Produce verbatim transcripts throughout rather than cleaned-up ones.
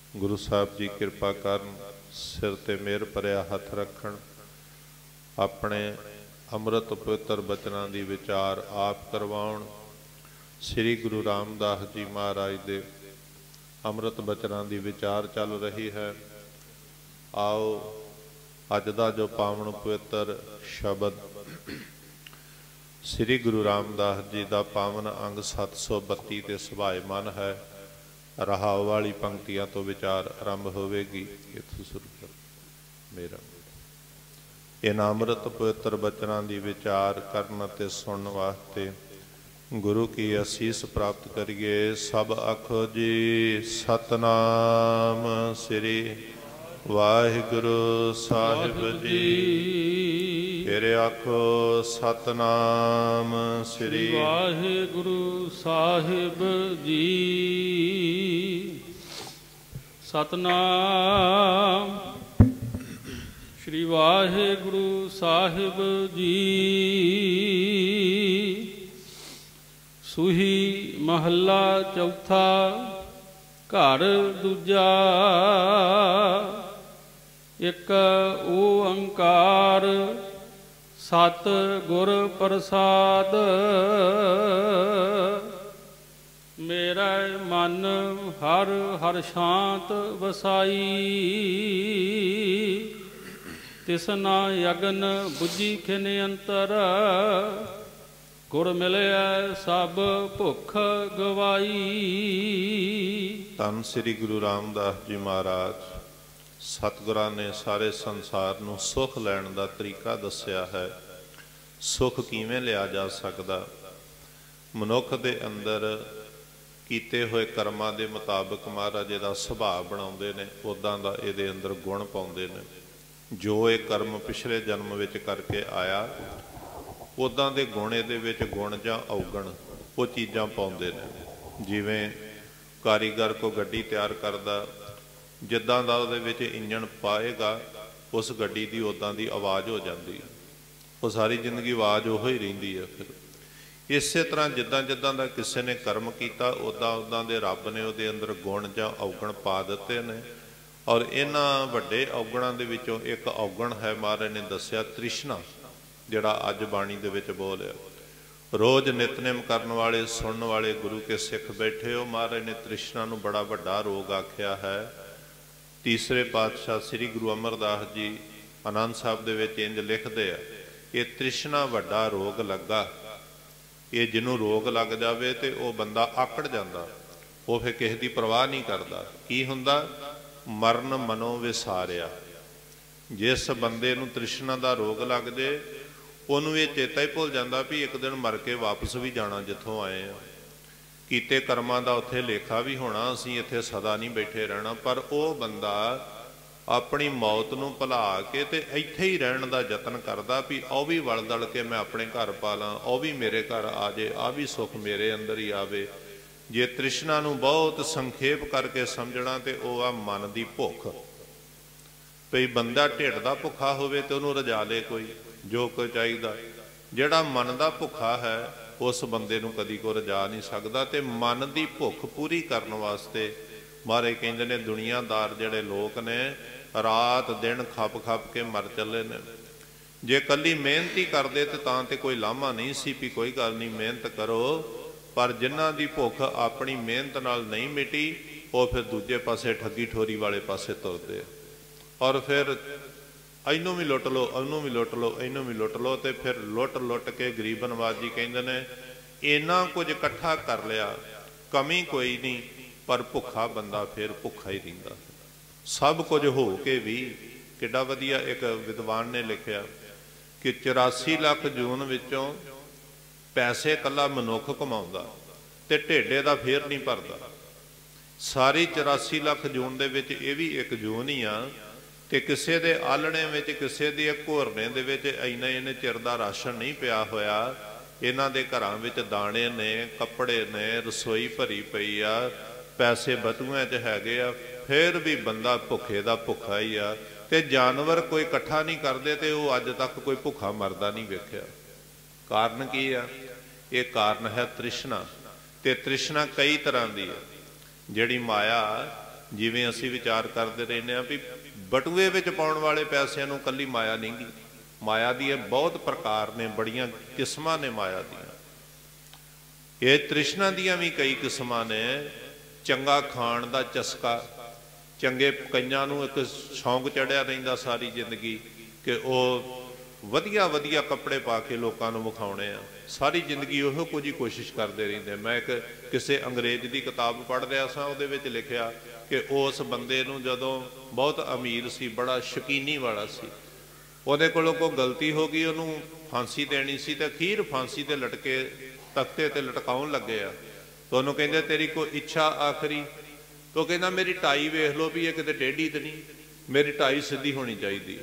गुरु साहब जी कृपा करन, सिर ते मेहर भरिया हथ रखण, अपने अमृत पवित्र बचनां दी विचार आप करवाउण। श्री गुरु रामदास जी महाराज दे अमृत बचनां दी विचार चल रही है। आओ अज दा जो पावन पवित्र शब्द श्री गुरु रामदास जी का पावन अंग सत्त सौ बत्ती ते सुभायमान है। रहाव वाली पंक्तियां तो विचार आरंभ होवेगी। इत्थों शुरू कर मेरा इन अमृत पवित्र बचनां दी विचार करन ते सुनन वास्ते गुरु की असीस प्राप्त करिए। सब आखो जी सतनाम श्री वाहिगुरु साहिब जी। फिर आखो सतनाम श्री वाहिगुरु साहिब जी। सतनाम श्री वाहिगुरु साहिब जी। सूही महला चौथा घर दूजा। एक ओंकार सत गुर प्रसाद। मेरा मन हर हर शांत वसाई। तिसना यगन बुझी खिन अंतर। गुर मिलिया सब भुख गवाई। धन श्री गुरु रामदास जी महाराज सतगुरां ने सारे संसार नूं सुख लैण दा तरीका दस्या है। सुख किवें लिया जा सकदा। मनुख दे अंदर कीते होए कर्मां दे मुताबिक महाराज इहदा सुभाव बनाउंदे ने, उदां दा इहदे अंदर गुण पाउंदे ने। जो ये कर्म पिछले जन्म विच करके आया उदां दे गुण इहदे विच गुण जां अवगण वो चीज़ां पाउंदे ने। जिवें कारीगर को गड्डी तैयार करदा, जिद्दां दा उहदे विच इंजन पाएगा उस गड्डी दी उदां दी आवाज़ हो जाती है। वो सारी जिंदगी आवाज़ उहो ही रहिंदी है। फिर इस तरह जिद्दां जिद्दां दा किसी ने कर्म किया उदां उदां दे रब ने उहदे अंदर गुण जां अवगण पा दिते ने। और इन्हां वड्डे अवगणां दे विचों एक अवगण है महाराज ने दस्या तृष्णा, जिहड़ा अज बाणी दे विच बोलिया। रोज़ नितनेम करन वाले सुनन वाले गुरु के सिख बैठे हो। महाराज ने तृष्णा नूं बड़ा वड्डा रोग आख्या है। तीसरे पातशाह श्री गुरु अमरदास जी आनंद साहब दे विच इंज लिखदे आ, ये तृष्णा वड्डा रोग लगा। ये जिन्हों रोग लग जाए तो वह बंदा आकड़ जाता, वो फिर किसी की परवाह नहीं करता। की हुंदा? मरण मनो विसारिया। जिस बंदे नूं तृष्णा का रोग लग जाए उन्होंने ये चेता ही भुल जाता भी एक दिन मर के वापस भी जाना जिथों आए हैं। कीते कर्मां दा उत्थे लेखा भी होना, असीं इत्थे सदा नहीं बैठे रहना। पर वह बंदा अपनी मौत नूं भुला के ते इत्थे ही रहण दा यतन करदा भी औ भी वल दल के मैं अपने घर पालां, औ भी मेरे घर आ जाए, आ भी सुख मेरे अंदर ही आवे। जे तृष्णा नूं बहुत संखेप करके समझना तो वह आ मन की भुख। भई बंदा ढिड दा भुखा होवे ते उहनूं रजा ले कोई जो कोई चाहिदा। जिहड़ा मन का भुखा है उस बंदे नूं कदी को रजा नहीं सकदा। ते मन की भुख पूरी करन वास्ते महाराज कहंदे ने दुनियादार जिहड़े लोग ने रात दिन खप खप के मर चले ने। जे कली मेहनत ही करते तो तां ते कोई लामा नहीं सी भी कोई गल नहीं मेहनत करो। पर जिन्हां दी भुख अपनी मेहनत नाल नहीं मिटी वो फिर दूजे पासे ठगी ठोरी वाले पासे तुरदे और फिर इनू भी लुट लो, इनू भी लुट लो, इनू भी लुट लो। तो फिर लुट लुट के गरीब नवाज जी कहते हैं इन्ना कुछ इकट्ठा कर लिया, कमी कोई नहीं, पर भुखा बंदा फिर भुखा ही रहिंदा। सब कुछ हो के भी किड्डा वधिया एक विद्वान ने लिखा कि चौरासी लाख जून विचों पैसे कला मनुख कमाउंदा ते ढेडे दा फेर नहीं भरदा। सारी चौरासी लाख जून दे विच ये भी एक जून ही आ ते किसे दे आलणे विच किसे दे घोरने दे विच इन्ना इन्ने चिर दा राशन नहीं पिया होया। इन्हां दे घरां विच दाणे ने, कपड़े ने, रसोई भरी पई आ, पैसे बटूआं च हैगे आ, फिर भी बंदा भुखे दा भुखा ही आ। ते जानवर कोई इकट्ठा नहीं करते तो वह अज तक कोई भुखा मरदा नहीं वेख्या। कारण की आ? ये कारण है तृष्णा। ते तृष्णा कई तरह की है। जिहड़ी माया ਜਿਵੇਂ ਅਸੀਂ ਵਿਚਾਰ ਕਰਦੇ ਰਹਿੰਦੇ ਹਾਂ ਵੀ ਬਟੂਏ ਵਿੱਚ ਪਾਉਣ ਵਾਲੇ ਪੈਸਿਆਂ ਨੂੰ ਕੱਲੀ ਮਾਇਆ ਨਹੀਂ ਗੀ, ਮਾਇਆ ਦੀਆਂ ਬਹੁਤ ਪ੍ਰਕਾਰ ਨੇ, ਬੜੀਆਂ ਕਿਸਮਾਂ ਨੇ ਮਾਇਆ ਦੀਆਂ। ਇਹ ਤ੍ਰਿਸ਼ਨਾ ਦੀਆਂ ਵੀ ਕਈ ਕਿਸਮਾਂ ਨੇ। ਚੰਗਾ ਖਾਣ ਦਾ ਚਸਕਾ, ਚੰਗੇ ਕਈਆਂ ਨੂੰ ਇੱਕ ਸ਼ੌਂਕ ਚੜਿਆ ਰਹਿੰਦਾ ਸਾਰੀ ਜ਼ਿੰਦਗੀ ਕਿ ਉਹ ਵਧੀਆ ਵਧੀਆ ਕੱਪੜੇ ਪਾ ਕੇ ਲੋਕਾਂ ਨੂੰ ਵਿਖਾਉਣੇ ਆ, ਸਾਰੀ ਜ਼ਿੰਦਗੀ ਉਹੋ ਕੁਝ ਹੀ ਕੋਸ਼ਿਸ਼ ਕਰਦੇ ਰਹਿੰਦੇ। ਮੈਂ ਇੱਕ ਕਿਸੇ ਅੰਗਰੇਜ਼ ਦੀ ਕਿਤਾਬ ਪੜ੍ਹ ਰਿਹਾ ਸਾਂ, ਉਹਦੇ ਵਿੱਚ ਲਿਖਿਆ ਕਿ ਉਸ ਬੰਦੇ ਨੂੰ ਜਦੋਂ ਬਹੁਤ ਅਮੀਰ ਸੀ, ਬੜਾ ਸ਼ਕੀਨੀ ਵਾਲਾ ਸੀ, ਉਹਦੇ ਕੋਲੋਂ ਕੋਈ ਗਲਤੀ ਹੋ ਗਈ, ਉਹਨੂੰ ਫਾਂਸੀ ਦੇਣੀ ਸੀ ਤੇ ਅਖੀਰ ਫਾਂਸੀ ਤੇ ਲਟਕੇ ਤਖਤੇ ਤੇ ਲਟਕਾਉਣ ਲੱਗੇ ਆ। ਤਾਂ ਉਹਨੂੰ ਕਹਿੰਦੇ ਤੇਰੀ ਕੋਈ ਇੱਛਾ ਆਖਰੀ? ਤਾਂ ਕਹਿੰਦਾ ਮੇਰੀ ਟਾਈ ਵੇਖ ਲਓ ਵੀ ਇਹ ਕਿਤੇ ਟੇਢੀ ਤੇ ਨਹੀਂ, ਮੇਰੀ ਟਾਈ ਸਿੱਧੀ ਹੋਣੀ ਚਾਹੀਦੀ।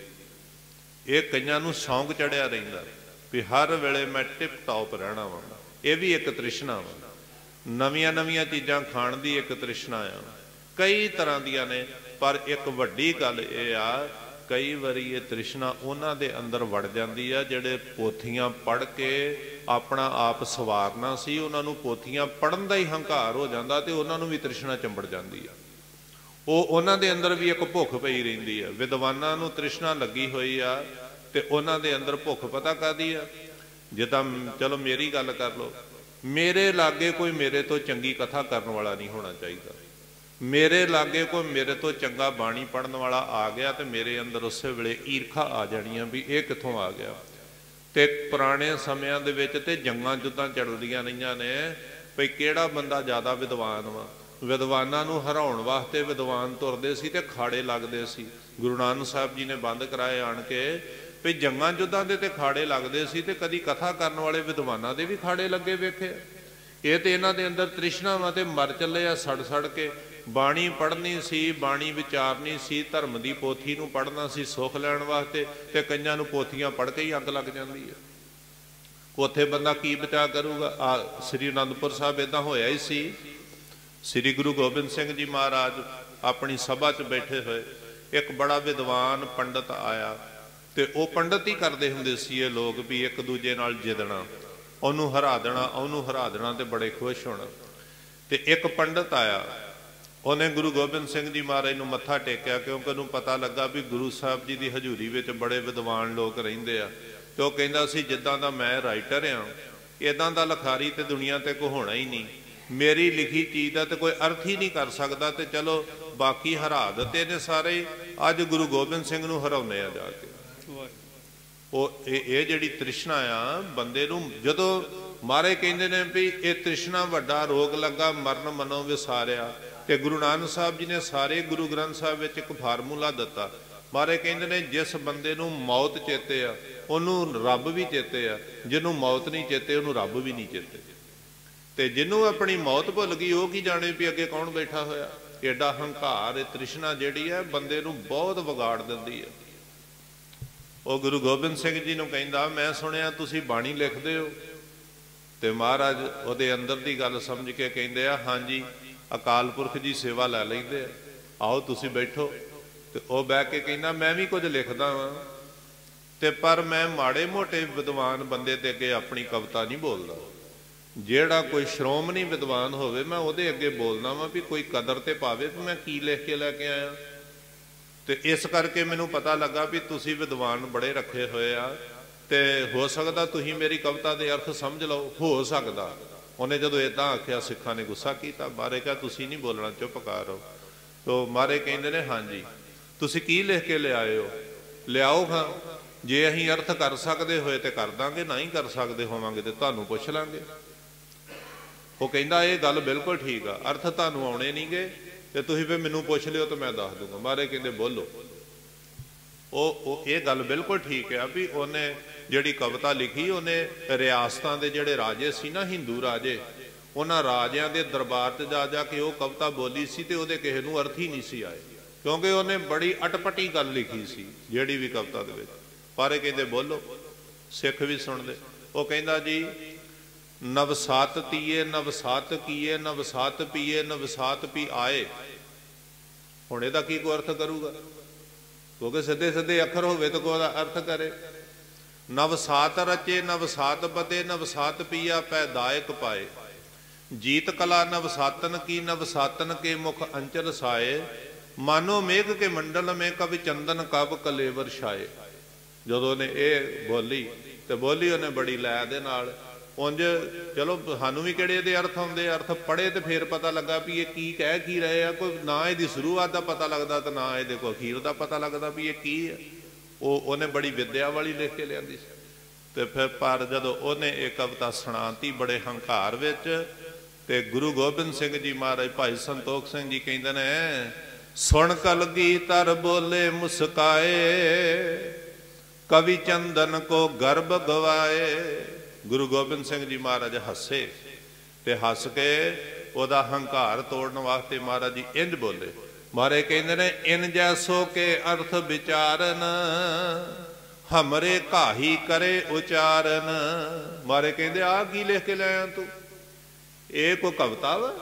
ਇਹ ਕਈਆਂ ਨੂੰ ਸ਼ੌਂਕ ਚੜਿਆ ਰਹਿੰਦਾ ਵੀ ਹਰ ਵੇਲੇ ਮੈਂ ਟਿਪ ਟੌਪ ਰਹਿਣਾ ਵਾ। ਇਹ ਵੀ ਇੱਕ ਤ੍ਰਿਸ਼ਨਾ ਵਾ। ਨਵੀਆਂ ਨਵੀਆਂ ਚੀਜ਼ਾਂ ਖਾਣ ਦੀ ਇੱਕ ਤ੍ਰਿਸ਼ਨਾ ਆ, ਕਈ ਤਰ੍ਹਾਂ ਦੀਆਂ ਨੇ। ਪਰ ਇੱਕ ਵੱਡੀ ਗੱਲ ਇਹ ਆ, ਕਈ ਵਾਰੀ ਇਹ ਤ੍ਰਿਸ਼ਨਾ ਉਹਨਾਂ ਦੇ ਅੰਦਰ ਵੜ ਜਾਂਦੀ ਆ ਜਿਹੜੇ ਪੋਥੀਆਂ ਪੜ੍ਹ ਕੇ ਆਪਣਾ ਆਪ ਸਵਾਰਨਾ ਸੀ, ਉਹਨਾਂ ਨੂੰ ਪੋਥੀਆਂ ਪੜ੍ਹਨ ਦਾ ਹੀ ਹੰਕਾਰ ਹੋ ਜਾਂਦਾ ਤੇ ਉਹਨਾਂ ਨੂੰ ਵੀ ਤ੍ਰਿਸ਼ਨਾ ਚੰਬੜ ਜਾਂਦੀ ਆ। ਉਹ ਉਹਨਾਂ ਦੇ ਅੰਦਰ ਵੀ ਇੱਕ ਭੁੱਖ ਪਈ ਰਹਿੰਦੀ ਆ। ਵਿਦਵਾਨਾਂ ਨੂੰ ਤ੍ਰਿਸ਼ਨਾ ਲੱਗੀ ਹੋਈ ਆ ਤੇ ਉਹਨਾਂ ਦੇ ਅੰਦਰ ਭੁੱਖ ਪਤਾ ਕਾਹਦੀ ਆ? ਜਿੱਦਾਂ ਚਲੋ ਮੇਰੀ ਗੱਲ ਕਰ ਲਓ, ਮੇਰੇ ਲਾਗੇ ਕੋਈ ਮੇਰੇ ਤੋਂ ਚੰਗੀ ਕਥਾ ਕਰਨ ਵਾਲਾ ਨਹੀਂ ਹੋਣਾ ਚਾਹੀਦਾ। ਮੇਰੇ ਲਾਗੇ ਕੋਈ ਮੇਰੇ ਤੋਂ ਚੰਗਾ ਬਾਣੀ ਪੜ੍ਹਨ ਵਾਲਾ ਆ ਗਿਆ ਤੇ ਮੇਰੇ ਅੰਦਰ ਉਸੇ ਵੇਲੇ ਈਰਖਾ ਆ ਜਾਣੀ ਆ ਵੀ ਇਹ ਕਿੱਥੋਂ ਆ ਗਿਆ। ਤੇ ਪੁਰਾਣੇ ਸਮਿਆਂ ਦੇ ਵਿੱਚ ਤੇ ਜੰਗਾਂ ਜੁੱਦਾਂ ਚੱਲਦੀਆਂ ਰਹੀਆਂ ਨੇ ਵੀ ਕਿਹੜਾ ਬੰਦਾ ਜ਼ਿਆਦਾ ਵਿਦਵਾਨ ਵਾ। ਵਿਦਵਾਨਾਂ ਨੂੰ ਹਰਾਉਣ ਵਾਸਤੇ ਵਿਦਵਾਨ ਤੁਰਦੇ ਸੀ ਤੇ ਖਾੜੇ ਲੱਗਦੇ ਸੀ। ਗੁਰੂ ਨਾਨਕ ਸਾਹਿਬ ਜੀ ਨੇ ਬੰਦ ਕਰਾਏ ਆਣ ਕੇ ਵੀ ਜੰਗਾਂ ਜੁੱਦਾਂ ਦੇ ਤੇ ਖਾੜੇ ਲੱਗਦੇ ਸੀ ਤੇ ਕਦੀ ਕਥਾ ਕਰਨ ਵਾਲੇ ਵਿਦਵਾਨਾਂ ਦੇ ਵੀ ਖਾੜੇ ਲੱਗੇ ਵੇਖੇ। ਇਹ ਤੇ ਇਹਨਾਂ ਦੇ ਅੰਦਰ ਤ੍ਰਿਸ਼ਨਾ ਵਾ ਤੇ ਮਰ ਚੱਲੇ ਆ ਸੜ ਸੜ ਕੇ। ਬਾਣੀ ਪੜ੍ਹਨੀ ਸੀ, ਬਾਣੀ ਵਿਚਾਰਨੀ ਸੀ, ਧਰਮ ਦੀ ਪੋਥੀ ਨੂੰ ਪੜ੍ਹਨਾ ਸੀ ਸੁੱਖ ਲੈਣ ਵਾਸਤੇ, ਤੇ ਕਈਆਂ ਨੂੰ ਪੋਥੀਆਂ ਪੜ੍ਹ ਕੇ ਹੀ ਅੱਗ ਲੱਗ ਜਾਂਦੀ ਹੈ। ਉੱਥੇ ਬੰਦਾ ਕੀ ਬਚਾ ਕਰੂਗਾ? ਆ ਸ੍ਰੀ ਅਨੰਦਪੁਰ ਸਾਹਿਬ ਇੱਦਾਂ ਹੋਇਆ ਹੀ ਸੀ। ਸ੍ਰੀ ਗੁਰੂ ਗੋਬਿੰਦ ਸਿੰਘ ਜੀ ਮਹਾਰਾਜ ਆਪਣੀ ਸਭਾ 'ਚ ਬੈਠੇ ਹੋਏ, ਇੱਕ ਬੜਾ ਵਿਦਵਾਨ ਪੰਡਤ ਆਇਆ ਤੇ ਉਹ ਪੰਡਤ ਹੀ ਕਰਦੇ ਹੁੰਦੇ ਸੀ ਇਹ ਲੋਕ ਵੀ ਇੱਕ ਦੂਜੇ ਨਾਲ ਜਿੱਦਣਾ, ਉਹਨੂੰ ਹਰਾ ਦੇਣਾ, ਉਹਨੂੰ ਹਰਾ ਦੇਣਾ ਤੇ ਬੜੇ ਖੁਸ਼ ਹੋਣਾ। ਤੇ ਇੱਕ ਪੰਡਤ ਆਇਆ, ਉਹਨੇ ਗੁਰੂ ਗੋਬਿੰਦ ਸਿੰਘ ਜੀ ਮਹਾਰਾਜ ਨੂੰ ਮੱਥਾ ਟੇਕਿਆ ਕਿਉਂਕਿ ਉਹਨੂੰ ਪਤਾ ਲੱਗਾ ਵੀ ਗੁਰੂ ਸਾਹਿਬ ਜੀ ਦੀ ਹਜ਼ੂਰੀ ਵਿੱਚ ਬੜੇ ਵਿਦਵਾਨ ਲੋਕ ਰਹਿੰਦੇ ਆ। ਤੇ ਉਹ ਕਹਿੰਦਾ ਸੀ ਜਿੱਦਾਂ ਦਾ ਮੈਂ ਰਾਈਟਰ ਆ, ਇੱਦਾਂ ਦਾ ਲਿਖਾਰੀ ਤੇ ਦੁਨੀਆ ਤੇ ਕੋਈ ਹੋਣਾ ਹੀ ਨਹੀਂ। ਮੇਰੀ ਲਿਖੀ ਚੀਜ਼ ਦਾ ਤੇ ਕੋਈ ਅਰਥ ਹੀ ਨਹੀਂ ਕਰ ਸਕਦਾ। ਤੇ ਚਲੋ ਬਾਕੀ ਹਰਾ ਦਿੱਤੇ ਨੇ ਸਾਰੇ, ਅੱਜ ਗੁਰੂ ਗੋਬਿੰਦ ਸਿੰਘ ਨੂੰ ਹਰਾਉਨੇ ਆ ਜਾ ਕੇ। ਉਹ ਇਹ ਇਹ ਜਿਹੜੀ ਤ੍ਰਿਸ਼ਨਾ ਆ ਬੰਦੇ ਨੂੰ, ਜਦੋਂ ਮਹਾਰਾਜ ਕਹਿੰਦੇ ਨੇ ਵੀ ਇਹ ਤ੍ਰਿਸ਼ਨਾ ਵੱਡਾ ਰੋਗ ਲੱਗਾ ਮਰਨ ਮਨੋਂ ਵਿਸਾਰਿਆ, ਤੇ ਗੁਰੂ ਨਾਨਕ ਸਾਹਿਬ ਜੀ ਨੇ ਸਾਰੇ ਗੁਰੂ ਗ੍ਰੰਥ ਸਾਹਿਬ ਵਿੱਚ ਇੱਕ ਫਾਰਮੂਲਾ ਦਿੱਤਾ। ਮਹਾਰਾਜ ਕਹਿੰਦੇ ਨੇ ਜਿਸ ਬੰਦੇ ਨੂੰ ਮੌਤ ਚੇਤੇ ਆ ਉਹਨੂੰ ਰੱਬ ਵੀ ਚੇਤੇ ਆ, ਜਿਹਨੂੰ ਮੌਤ ਨਹੀਂ ਚੇਤੇ ਉਹਨੂੰ ਰੱਬ ਵੀ ਨਹੀਂ ਚੇਤੇ। ਤੇ ਜਿਹਨੂੰ ਆਪਣੀ ਮੌਤ ਭੁੱਲ ਗਈ ਉਹ ਕੀ ਜਾਣੇ ਵੀ ਅੱਗੇ ਕੌਣ ਬੈਠਾ ਹੋਇਆ। ਏਡਾ ਹੰਕਾਰ, ਇਹ ਤ੍ਰਿਸ਼ਨਾ ਜਿਹੜੀ ਹੈ ਬੰਦੇ ਨੂੰ ਬਹੁਤ ਵਿਗਾੜ ਦਿੰਦੀ ਹੈ। ਉਹ ਗੁਰੂ ਗੋਬਿੰਦ ਸਿੰਘ ਜੀ ਨੂੰ ਕਹਿੰਦਾ ਮੈਂ ਸੁਣਿਆ ਤੁਸੀਂ ਬਾਣੀ ਲਿਖਦੇ ਹੋ। ਤੇ ਮਹਾਰਾਜ ਉਹਦੇ ਅੰਦਰ ਦੀ ਗੱਲ ਸਮਝ ਕੇ ਕਹਿੰਦੇ ਆ ਹਾਂਜੀ ਅਕਾਲ ਪੁਰਖ ਜੀ ਸੇਵਾ ਲੈ ਲੈਂਦੇ ਆ, ਆਓ ਤੁਸੀਂ ਬੈਠੋ। ਤੇ ਉਹ ਬਹਿ ਕੇ ਕਹਿੰਦਾ ਮੈਂ ਵੀ ਕੁਝ ਲਿਖਦਾ ਵਾਂ ਤੇ ਪਰ ਮੈਂ ਮਾੜੇ ਮੋਟੇ ਵਿਦਵਾਨ ਬੰਦੇ ਦੇ ਅੱਗੇ ਆਪਣੀ ਕਵਿਤਾ ਨਹੀਂ ਬੋਲਦਾ। ਜਿਹੜਾ ਕੋਈ ਸ਼੍ਰੋਮਣੀ ਵਿਦਵਾਨ ਹੋਵੇ ਮੈਂ ਉਹਦੇ ਅੱਗੇ ਬੋਲਦਾ ਵਾਂ ਵੀ ਕੋਈ ਕਦਰ ਤੇ ਪਾਵੇ ਵੀ ਮੈਂ ਕੀ ਲਿਖ ਕੇ ਲੈ ਕੇ ਆਇਆ। ਤੇ ਇਸ ਕਰਕੇ ਮੈਨੂੰ ਪਤਾ ਲੱਗਾ ਵੀ ਤੁਸੀਂ ਵਿਦਵਾਨ ਬੜੇ ਰੱਖੇ ਹੋਏ ਆ ਤੇ ਹੋ ਸਕਦਾ ਤੁਸੀਂ ਮੇਰੀ ਕਵਿਤਾ ਦੇ ਅਰਥ ਸਮਝ ਲਓ, ਹੋ ਸਕਦਾ। ਉਹਨੇ ਜਦੋਂ ਏਦਾਂ ਆਖਿਆ ਸਿੱਖਾਂ ਨੇ ਗੁੱਸਾ ਕੀਤਾ। ਮਹਾਰਾਜ ਕਿਹਾ ਤੁਸੀਂ ਨਹੀਂ ਬੋਲਣਾ, ਚੁੱਪ ਕਰ ਰਹੋ। ਤੋ ਮਹਾਰਾਜ ਕਹਿੰਦੇ ਨੇ ਹਾਂਜੀ ਤੁਸੀਂ ਕੀ ਲਿਖ ਕੇ ਲਿਆਏ ਹੋ? ਲਿਆਓ ਹਾਂ, ਜੇ ਅਸੀਂ ਅਰਥ ਕਰ ਸਕਦੇ ਹੋਏ ਤੇ ਕਰ ਦਾਂਗੇ, ਨਹੀਂ ਕਰ ਸਕਦੇ ਹੋਵਾਂਗੇ ਤੇ ਤੁਹਾਨੂੰ ਪੁੱਛ ਲਾਂਗੇ। ਉਹ ਕਹਿੰਦਾ ਇਹ ਗੱਲ ਬਿਲਕੁਲ ਠੀਕ ਆ, ਅਰਥ ਤੁਹਾਨੂੰ ਆਉਣੇ ਨਹੀਂ ਗੇ ਤੇ ਤੁਸੀਂ ਫਿਰ ਮੈਨੂੰ ਪੁੱਛ ਲਿਓ ਤੇ ਮੈਂ ਦੱਸ ਦੂੰਗਾ। ਮਹਾਰਾਜ ਕਹਿੰਦੇ ਬੋਲੋ। ਉਹ ਉਹ ਇਹ ਗੱਲ ਬਿਲਕੁਲ ਠੀਕ ਆ ਵੀ ਉਹਨੇ ਜਿਹੜੀ ਕਵਿਤਾ ਲਿਖੀ ਉਹਨੇ ਰਿਆਸਤਾਂ ਦੇ ਜਿਹੜੇ ਰਾਜੇ ਸੀ ਨਾ, ਹਿੰਦੂ ਰਾਜੇ, ਉਹਨਾਂ ਰਾਜਿਆਂ ਦੇ ਦਰਬਾਰ 'ਚ ਜਾ ਜਾ ਕੇ ਉਹ ਕਵਿਤਾ ਬੋਲੀ ਸੀ ਤੇ ਉਹਦੇ ਕਿਸੇ ਨੂੰ ਅਰਥ ਹੀ ਨਹੀਂ ਸੀ ਆਏ ਕਿਉਂਕਿ ਉਹਨੇ ਬੜੀ ਅਟਪਟੀ ਗੱਲ ਲਿਖੀ ਸੀ ਜਿਹੜੀ ਵੀ ਕਵਿਤਾ ਦੇ ਵਿੱਚ। ਪਰ ਇਹ ਕਹਿੰਦੇ ਬੋਲੋ, ਸਿੱਖ ਵੀ ਸੁਣਦੇ। ਉਹ ਕਹਿੰਦਾ ਜੀ ਨਵਸਾਤ ਤੀਏ ਨਵਸਾਤ ਕੀਏ ਨਵਸਾਤ ਪੀਏ ਨਵਸਾਤ ਪੀ ਆਏ। ਹੁਣ ਇਹਦਾ ਕੀ ਕੋਈ ਅਰਥ ਕਰੂਗਾ? ਕਿਉਂਕਿ ਸਿੱਧੇ ਸਿੱਧੇ ਅੱਖਰ ਹੋਵੇ ਤਾਂ ਕੋਈ ਉਹਦਾ ਅਰਥ ਕਰੇ। ਨਵਸਾਤ ਰਚੇ ਨਵਸਾਤ ਬਦੇ ਨਵਸਾਤ ਪੀਆ ਪੈ ਦਾਇਕ ਪਾਏ। जीत कला नवसातन की नवसातन के मुख अंचल साए, मानो मेघ के मंडल में कवि चंदन कब कलेवर छाए। ਜਦੋਂ ਨੇ ਇਹ ਬੋਲੀ ਤੇ ਬੋਲੀ ਉਹਨੇ ਬੜੀ ਲੈ ਦੇ ਨਾਲ। ਉਂਝ ਚਲੋ ਸਾਨੂੰ ਵੀ ਕਿਹੜੇ ਇਹਦੇ ਅਰਥ ਆਉਂਦੇ, ਅਰਥ ਪੜ੍ਹੇ ਤੇ ਫੇਰ ਪਤਾ ਲੱਗਾ ਵੀ ਇਹ ਕੀ ਕਹਿ ਕੀ ਰਹੇ ਆ। ਕੋਈ ਨਾ ਇਹਦੀ ਸ਼ੁਰੂਆਤ ਦਾ ਪਤਾ ਲੱਗਦਾ ਤੇ ਨਾ ਇਹਦੇ ਕੋਈ ਅਖੀਰ ਦਾ ਪਤਾ ਲੱਗਦਾ ਵੀ ਇਹ ਕੀ ਹੈ। ਉਹ ਉਹਨੇ ਬੜੀ ਵਿਦਿਆ ਵਾਲੀ ਲਿਖ ਕੇ ਲਿਆਂਦੀ ਸੀ। ਤੇ ਫਿਰ ਪਰ ਜਦੋਂ ਉਹਨੇ ਇਹ ਕਵਿਤਾ ਸੁਣਾਤੀ ਬੜੇ ਹੰਕਾਰ ਵਿੱਚ, ਤੇ ਗੁਰੂ ਗੋਬਿੰਦ ਸਿੰਘ ਜੀ ਮਹਾਰਾਜ ਭਾਈ ਸੰਤੋਖ ਸਿੰਘ ਜੀ ਕਹਿੰਦੇ ਨੇ, ਸੁਣ ਕਲਗੀ ਧਰ ਬੋਲੇ ਮੁਸਕਾਏ, ਕਵੀ ਚੰਦਨ ਕੋ ਗਰਭ ਗਵਾਏ। ਗੁਰੂ ਗੋਬਿੰਦ ਸਿੰਘ ਜੀ ਮਹਾਰਾਜ ਹੱਸੇ ਤੇ ਹੱਸ ਕੇ ਉਹਦਾ ਹੰਕਾਰ ਤੋੜਨ ਵਾਸਤੇ ਮਹਾਰਾਜ ਜੀ ਇੰਝ ਬੋਲੇ। ਮਹਾਰਾਜ ਕਹਿੰਦੇ ਨੇ, ਇਨ ਜੈਸੋ ਕੇ ਅਰਥ ਵਿਚਾਰਨ, ਹਮਰੇ ਕਾਹੀ ਕਰੇ ਉਚਾਰਨ। ਮਹਾਰਾਜ ਕਹਿੰਦੇ ਆਹ ਕੀ ਲਿਖ ਕੇ ਲੈ ਆ ਤੂੰ, ਇਹ ਕੋਈ ਕਵਿਤਾ ਵਾ?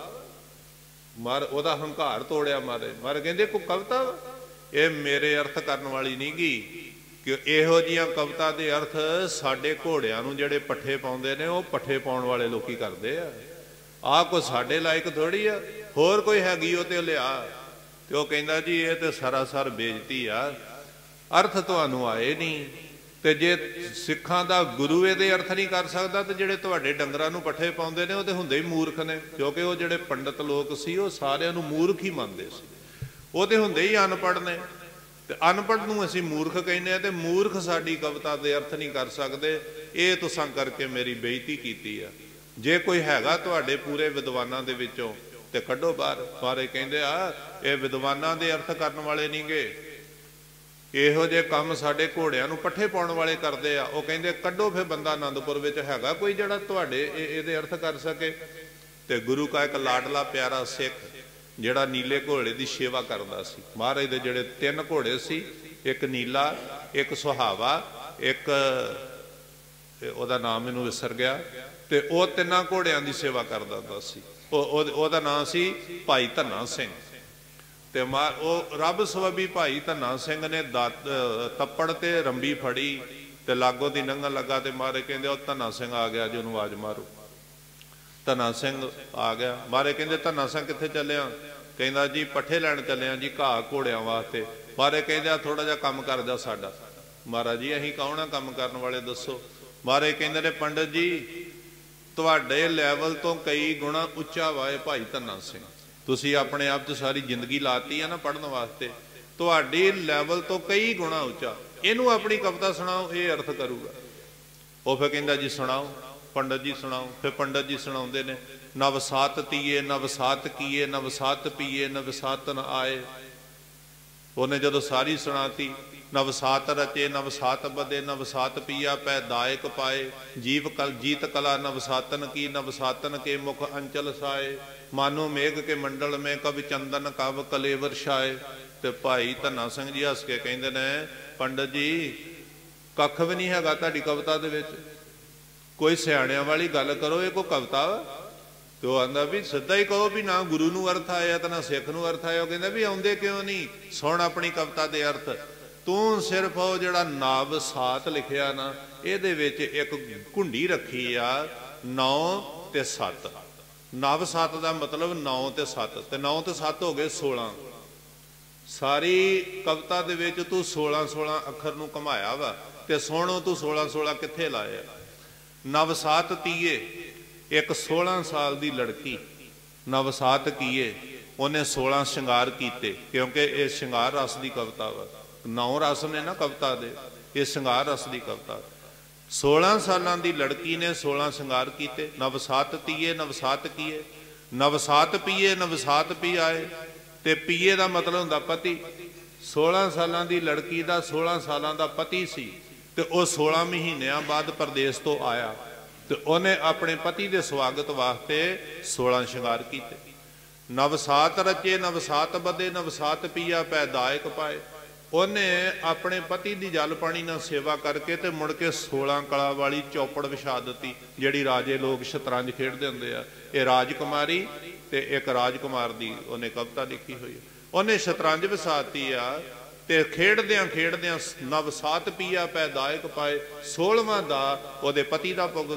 ਮਰ ਉਹਦਾ ਹੰਕਾਰ ਤੋੜਿਆ ਮਹਾਰਾਜ। ਮਹਾਰਾਜ ਕਹਿੰਦੇ ਕੋਈ ਕਵਿਤਾ ਵਾ? ਇਹ ਮੇਰੇ ਅਰਥ ਕਰਨ ਵਾਲੀ ਨਹੀਂ ਗੀ, ਕਿ ਇਹੋ ਜਿਹੀਆਂ ਕਵਿਤਾ ਦੇ ਅਰਥ ਸਾਡੇ ਘੋੜਿਆਂ ਨੂੰ ਜਿਹੜੇ ਪੱਠੇ ਪਾਉਂਦੇ ਨੇ, ਉਹ ਪੱਠੇ ਪਾਉਣ ਵਾਲੇ ਲੋਕੀ ਕਰਦੇ ਆ। ਆਹ ਕੋਈ ਸਾਡੇ ਲਾਇਕ ਥੋੜੀ ਆ, ਹੋਰ ਕੋਈ ਹੈਗੀ ਉਹ ਤੇ ਲਿਆ। ਤੇ ਉਹ ਕਹਿੰਦਾ ਜੀ ਇਹ ਤੇ ਸਰਾਸਰ ਬੇਇੱਜ਼ਤੀ ਆ, ਅਰਥ ਤੁਹਾਨੂੰ ਆਏ ਨਹੀਂ। ਤੇ ਜੇ ਸਿੱਖਾਂ ਦਾ ਗੁਰੂ ਇਹਦੇ ਅਰਥ ਨਹੀਂ ਕਰ ਸਕਦਾ, ਤੇ ਜਿਹੜੇ ਤੁਹਾਡੇ ਡੰਗਰਾਂ ਨੂੰ ਪੱਠੇ ਪਾਉਂਦੇ ਨੇ ਉਹ ਤੇ ਹੁੰਦੇ ਹੀ ਮੂਰਖ ਨੇ। ਕਿਉਂਕਿ ਉਹ ਜਿਹੜੇ ਪੰਡਤ ਲੋਕ ਸੀ ਉਹ ਸਾਰਿਆਂ ਨੂੰ ਮੂਰਖ ਹੀ ਮੰਨਦੇ ਸੀ, ਉਹ ਤੇ ਹੁੰਦੇ ਹੀ ਅਨਪੜ੍ਹ ਨੇ। ਤੇ ਅਨਪੜ੍ਹ ਨੂੰ ਅਸੀਂ ਮੂਰਖ ਕਹਿੰਦੇ ਆ, ਤੇ ਮੂਰਖ ਸਾਡੀ ਕਵਿਤਾ ਦੇ ਅਰਥ ਨਹੀਂ ਕਰ ਸਕਦੇ। ਇਹ ਤੁਸਾਂ ਕਰਕੇ ਮੇਰੀ ਬੇਇੱਜ਼ਤੀ ਕੀਤੀ ਆ। ਜੇ ਕੋਈ ਹੈਗਾ ਤੁਹਾਡੇ ਪੂਰੇ ਵਿਦਵਾਨਾਂ ਦੇ ਵਿੱਚੋਂ ਤੇ ਕੱਢੋ ਬਾਹਰ। ਸਾਰੇ ਕਹਿੰਦੇ ਆ ਇਹ ਵਿਦਵਾਨਾਂ ਦੇ ਅਰਥ ਕਰਨ ਵਾਲੇ ਨਹੀਂ ਗੇ, ਇਹੋ ਜਿਹੇ ਕੰਮ ਸਾਡੇ ਘੋੜਿਆਂ ਨੂੰ ਪੱਠੇ ਪਾਉਣ ਵਾਲੇ ਕਰਦੇ ਆ। ਉਹ ਕਹਿੰਦੇ ਕੱਢੋ ਫਿਰ ਬੰਦਾ ਆਨੰਦਪੁਰ ਵਿੱਚ ਹੈਗਾ ਕੋਈ ਜਿਹੜਾ ਤੁਹਾਡੇ ਇਹਦੇ ਅਰਥ ਕਰ ਸਕੇ। ਤੇ ਗੁਰੂ ਕਾ ਇੱਕ ਲਾਡਲਾ ਪਿਆਰਾ ਸਿੱਖ ਜਿਹੜਾ ਨੀਲੇ ਘੋੜੇ ਦੀ ਸੇਵਾ ਕਰਦਾ ਸੀ। ਮਹਾਰਾਜ ਦੇ ਜਿਹੜੇ ਤਿੰਨ ਘੋੜੇ ਸੀ, ਇੱਕ ਨੀਲਾ, ਇੱਕ ਸੁਹਾਵਾ, ਇੱਕ ਉਹਦਾ ਨਾਮ ਮੈਨੂੰ ਵਿਸਰ ਗਿਆ, ਤੇ ਉਹ ਤਿੰਨਾਂ ਘੋੜਿਆਂ ਦੀ ਸੇਵਾ ਕਰਦਾ ਹੁੰਦਾ ਸੀ। ਉਹ ਉਹਦਾ ਨਾਮ ਸੀ ਭਾਈ ਧੰਨਾ ਸਿੰਘ। ਤੇ ਮਾ ਉਹ ਰੱਬ ਸਬੱਬੀ ਭਾਈ ਧੰਨਾ ਸਿੰਘ ਨੇ ਤੱਪੜ ਤੇ ਰੰਬੀ ਫੜੀ ਤੇ ਲਾਗੋ ਦੀ ਲੰਘਣ ਲੱਗਾ। ਤੇ ਮਾਰੇ ਕਹਿੰਦੇ ਉਹ ਧੰਨਾ ਸਿੰਘ ਆ ਗਿਆ ਜੀ, ਉਹਨੂੰ ਆਵਾਜ਼ ਮਾਰੋ। ਧੰਨਾ ਸਿੰਘ ਆ ਗਿਆ। ਮਾਰੇ ਕਹਿੰਦੇ ਧੰਨਾ ਸਿੰਘ ਕਿੱਥੇ ਚੱਲਿਆ? ਕਹਿੰਦਾ ਜੀ ਪੱਠੇ ਲੈਣ ਚੱਲਿਆ ਜੀ, ਘਾਹ ਘੋੜਿਆਂ ਵਾਸਤੇ। ਮਾਰੇ ਕਹਿੰਦੇ ਆ ਥੋੜਾ ਜਿਹਾ ਕੰਮ ਕਰ ਜਾ ਸਾਡਾ। ਮਹਾਰਾਜ ਜੀ ਅਸੀਂ ਕੌਣ ਆ ਕੰਮ ਕਰਨ ਵਾਲੇ, ਦੱਸੋ। ਮਾਰੇ ਕਹਿੰਦੇ ਨੇ ਪੰਡਤ ਜੀ ਤੁਹਾਡੇ ਲੈਵਲ ਤੋਂ ਕਈ ਗੁਣਾ ਉੱਚਾ ਵਾਏ ਭਾਈ ਧੰਨਾ ਸਿੰਘ। ਤੁਸੀਂ ਆਪਣੇ ਆਪ 'ਚ ਸਾਰੀ ਜ਼ਿੰਦਗੀ ਲਾਤੀ ਆ ਨਾ ਪੜ੍ਹਨ ਵਾਸਤੇ, ਤੁਹਾਡੇ ਲੈਵਲ ਤੋਂ ਕਈ ਗੁਣਾ ਉੱਚਾ। ਇਹਨੂੰ ਆਪਣੀ ਕਵਿਤਾ ਸੁਣਾਓ, ਇਹ ਅਰਥ ਕਰੂਗਾ। ਉਹ ਫਿਰ ਕਹਿੰਦਾ ਜੀ ਸੁਣਾਓ। ਪੰਡਤ ਜੀ ਸੁਣਾਓ। ਫਿਰ ਪੰਡਤ ਜੀ ਸੁਣਾਉਂਦੇ ਨੇ, ਨਵਸਾਤ ਤੀਏ ਨਵਸਾਤ ਕੀਏ, ਨਵਸਾਤ ਪੀਏ ਨਵਸਾਤਨ ਆਏ। ਉਹਨੇ ਜਦੋਂ ਸਾਰੀ ਸੁਣਾਤੀ, ਨਵਸਾਤ ਰਚੇ ਨਵਸਾਤ ਬਦੇ, ਨਵਸਾਤ ਪੀਆ ਪੈ ਦਾਇਕ ਪਾਏ, ਜੀਵ ਕਲ ਜੀਤ ਕਲਾ ਨਵਸਾਤਨ ਕੀ, ਨਵਸਾਤਨ ਕੇ ਮੁਖ ਅੰਚਲ ਸਾਏ, ਮਾਨੋ ਮੇਘ ਕੇ ਮੰਡਲ ਮੈਂ ਕਵ ਚੰਦਨ ਕਵ ਕਲੇਵਰ ਛਾਏ। ਤੇ ਭਾਈ ਧੰਨਾ ਸਿੰਘ ਜੀ ਹੱਸ ਕੇ ਕਹਿੰਦੇ ਨੇ, ਪੰਡਤ ਜੀ ਕੱਖ ਵੀ ਨਹੀਂ ਹੈਗਾ ਤੁਹਾਡੀ ਕਵਿਤਾ ਦੇ ਵਿੱਚ, ਕੋਈ ਸਿਆਣਿਆਂ ਵਾਲੀ ਗੱਲ ਕਰੋ, ਇਹ ਕੋਈ ਕਵਿਤਾ ਵਾ? ਤੇ ਉਹ ਆਂਦਾ ਵੀ ਸਿੱਧਾ ਹੀ ਕਹੋ ਵੀ ਨਾ ਗੁਰੂ ਨੂੰ ਅਰਥ ਆਇਆ ਤੇ ਨਾ ਸਿੱਖ ਨੂੰ ਅਰਥ ਆਇਆ। ਉਹ ਕਹਿੰਦਾ ਵੀ ਆਉਂਦੇ ਕਿਉਂ ਨਹੀਂ, ਸੁਣ ਆਪਣੀ ਕਵਿਤਾ ਦੇ ਅਰਥ। ਤੂੰ ਸਿਰਫ ਉਹ ਜਿਹੜਾ ਨਵ ਸਾਤ ਲਿਖਿਆ ਨਾ, ਇਹਦੇ ਵਿੱਚ ਇੱਕ ਘੁੰਡੀ ਰੱਖੀ ਆ ਨੌ ਤੇ ਸੱਤ। ਨਵ ਸੱਤ ਦਾ ਮਤਲਬ ਨੌ ਤੇ ਸੱਤ, ਤੇ ਨੌ ਤੇ ਸੱਤ ਹੋ ਗਏ ਸੋਲਾਂ। ਸਾਰੀ ਕਵਿਤਾ ਦੇ ਵਿੱਚ ਤੂੰ ਸੋਲਾਂ ਸੋਲਾਂ ਅੱਖਰ ਨੂੰ ਘੁਮਾਇਆ ਵਾ, ਤੇ ਸੁਣੋ ਤੂੰ ਸੋਲਾਂ ਸੋਲਾਂ ਕਿੱਥੇ ਲਾਇਆ। ਨਵਸਾਤ ਤੀਏ, ਇੱਕ ਸੋਲਾਂ ਸਾਲ ਦੀ ਲੜਕੀ ਨਵਸਾਤ ਕੀਏ, ਉਹਨੇ ਸੋਲਾਂ ਸ਼ਿੰਗਾਰ ਕੀਤੇ, ਕਿਉਂਕਿ ਇਹ ਸ਼ਿੰਗਾਰ ਰਸ ਦੀ ਕਵਿਤਾ ਵਾ। ਨੌ ਰਸ ਨੇ ਨਾ ਕਵਿਤਾ ਦੇ, ਇਹ ਸ਼ਿੰਗਾਰ ਰਸ ਦੀ ਕਵਿਤਾ। ਸੋਲਾਂ ਸਾਲਾਂ ਦੀ ਲੜਕੀ ਨੇ ਸੋਲਾਂ ਸ਼ਿੰਗਾਰ ਕੀਤੇ। ਨਵਸਾਤ ਤੀਏ ਨਵਸਾਤ ਕੀਏ, ਨਵਸਾਤ ਪੀਏ ਨਵਸਾਤ ਪੀ ਆਏ। ਤੇ ਪੀਏ ਦਾ ਮਤਲਬ ਹੁੰਦਾ ਪਤੀ। ਸੋਲਾਂ ਸਾਲਾਂ ਦੀ ਲੜਕੀ ਦਾ ਸੋਲਾਂ ਸਾਲਾਂ ਦਾ ਪਤੀ ਸੀ, ਤੇ ਉਹ ਸੋਲਾਂ ਮਹੀਨਿਆਂ ਬਾਅਦ ਪਰਦੇਸ ਤੋਂ ਆਇਆ, ਤੇ ਉਹਨੇ ਆਪਣੇ ਪਤੀ ਦੇ ਸਵਾਗਤ ਵਾਸਤੇ ਸੋਲਾਂ ਸ਼ਿੰਗਾਰ ਕੀਤੇ। ਨਵਸਾਤ ਰਚੇ ਨਵਸਾਤ ਬਦੇ, ਨਵਸਾਤ ਪੀਆ ਪੈ ਦਾਇਕ ਪਾਏ। ਉਹਨੇ ਆਪਣੇ ਪਤੀ ਦੀ ਜਲ ਪਾਣੀ ਨਾਲ ਸੇਵਾ ਕਰਕੇ ਤੇ ਮੁੜ ਕੇ ਸੋਲਾਂ ਕਲਾ ਵਾਲੀ ਚੌਪੜ ਵਿਛਾ ਦਿੱਤੀ, ਜਿਹੜੀ ਰਾਜੇ ਲੋਕ ਸ਼ਤਰੰਜ ਖੇਡਦੇ ਹੁੰਦੇ ਆ। ਇਹ ਰਾਜਕੁਮਾਰੀ ਤੇ ਇੱਕ ਰਾਜਕੁਮਾਰ ਦੀ ਉਹਨੇ ਕਵਿਤਾ ਲਿਖੀ ਹੋਈ। ਉਹਨੇ ਸ਼ਤਰੰਜ ਵਿਛਾਤੀ ਆ, ਤੇ ਖੇਡਦਿਆਂ ਖੇਡਦਿਆਂ ਨਵਸਾਤ ਪੀਆ ਪੈ ਦਾਇਕ ਪਾਏ। ਸੋਲਵਾਂ ਦਾ ਉਹਦੇ ਪਤੀ ਦਾ ਪੁੱਗ ਗਿਆ।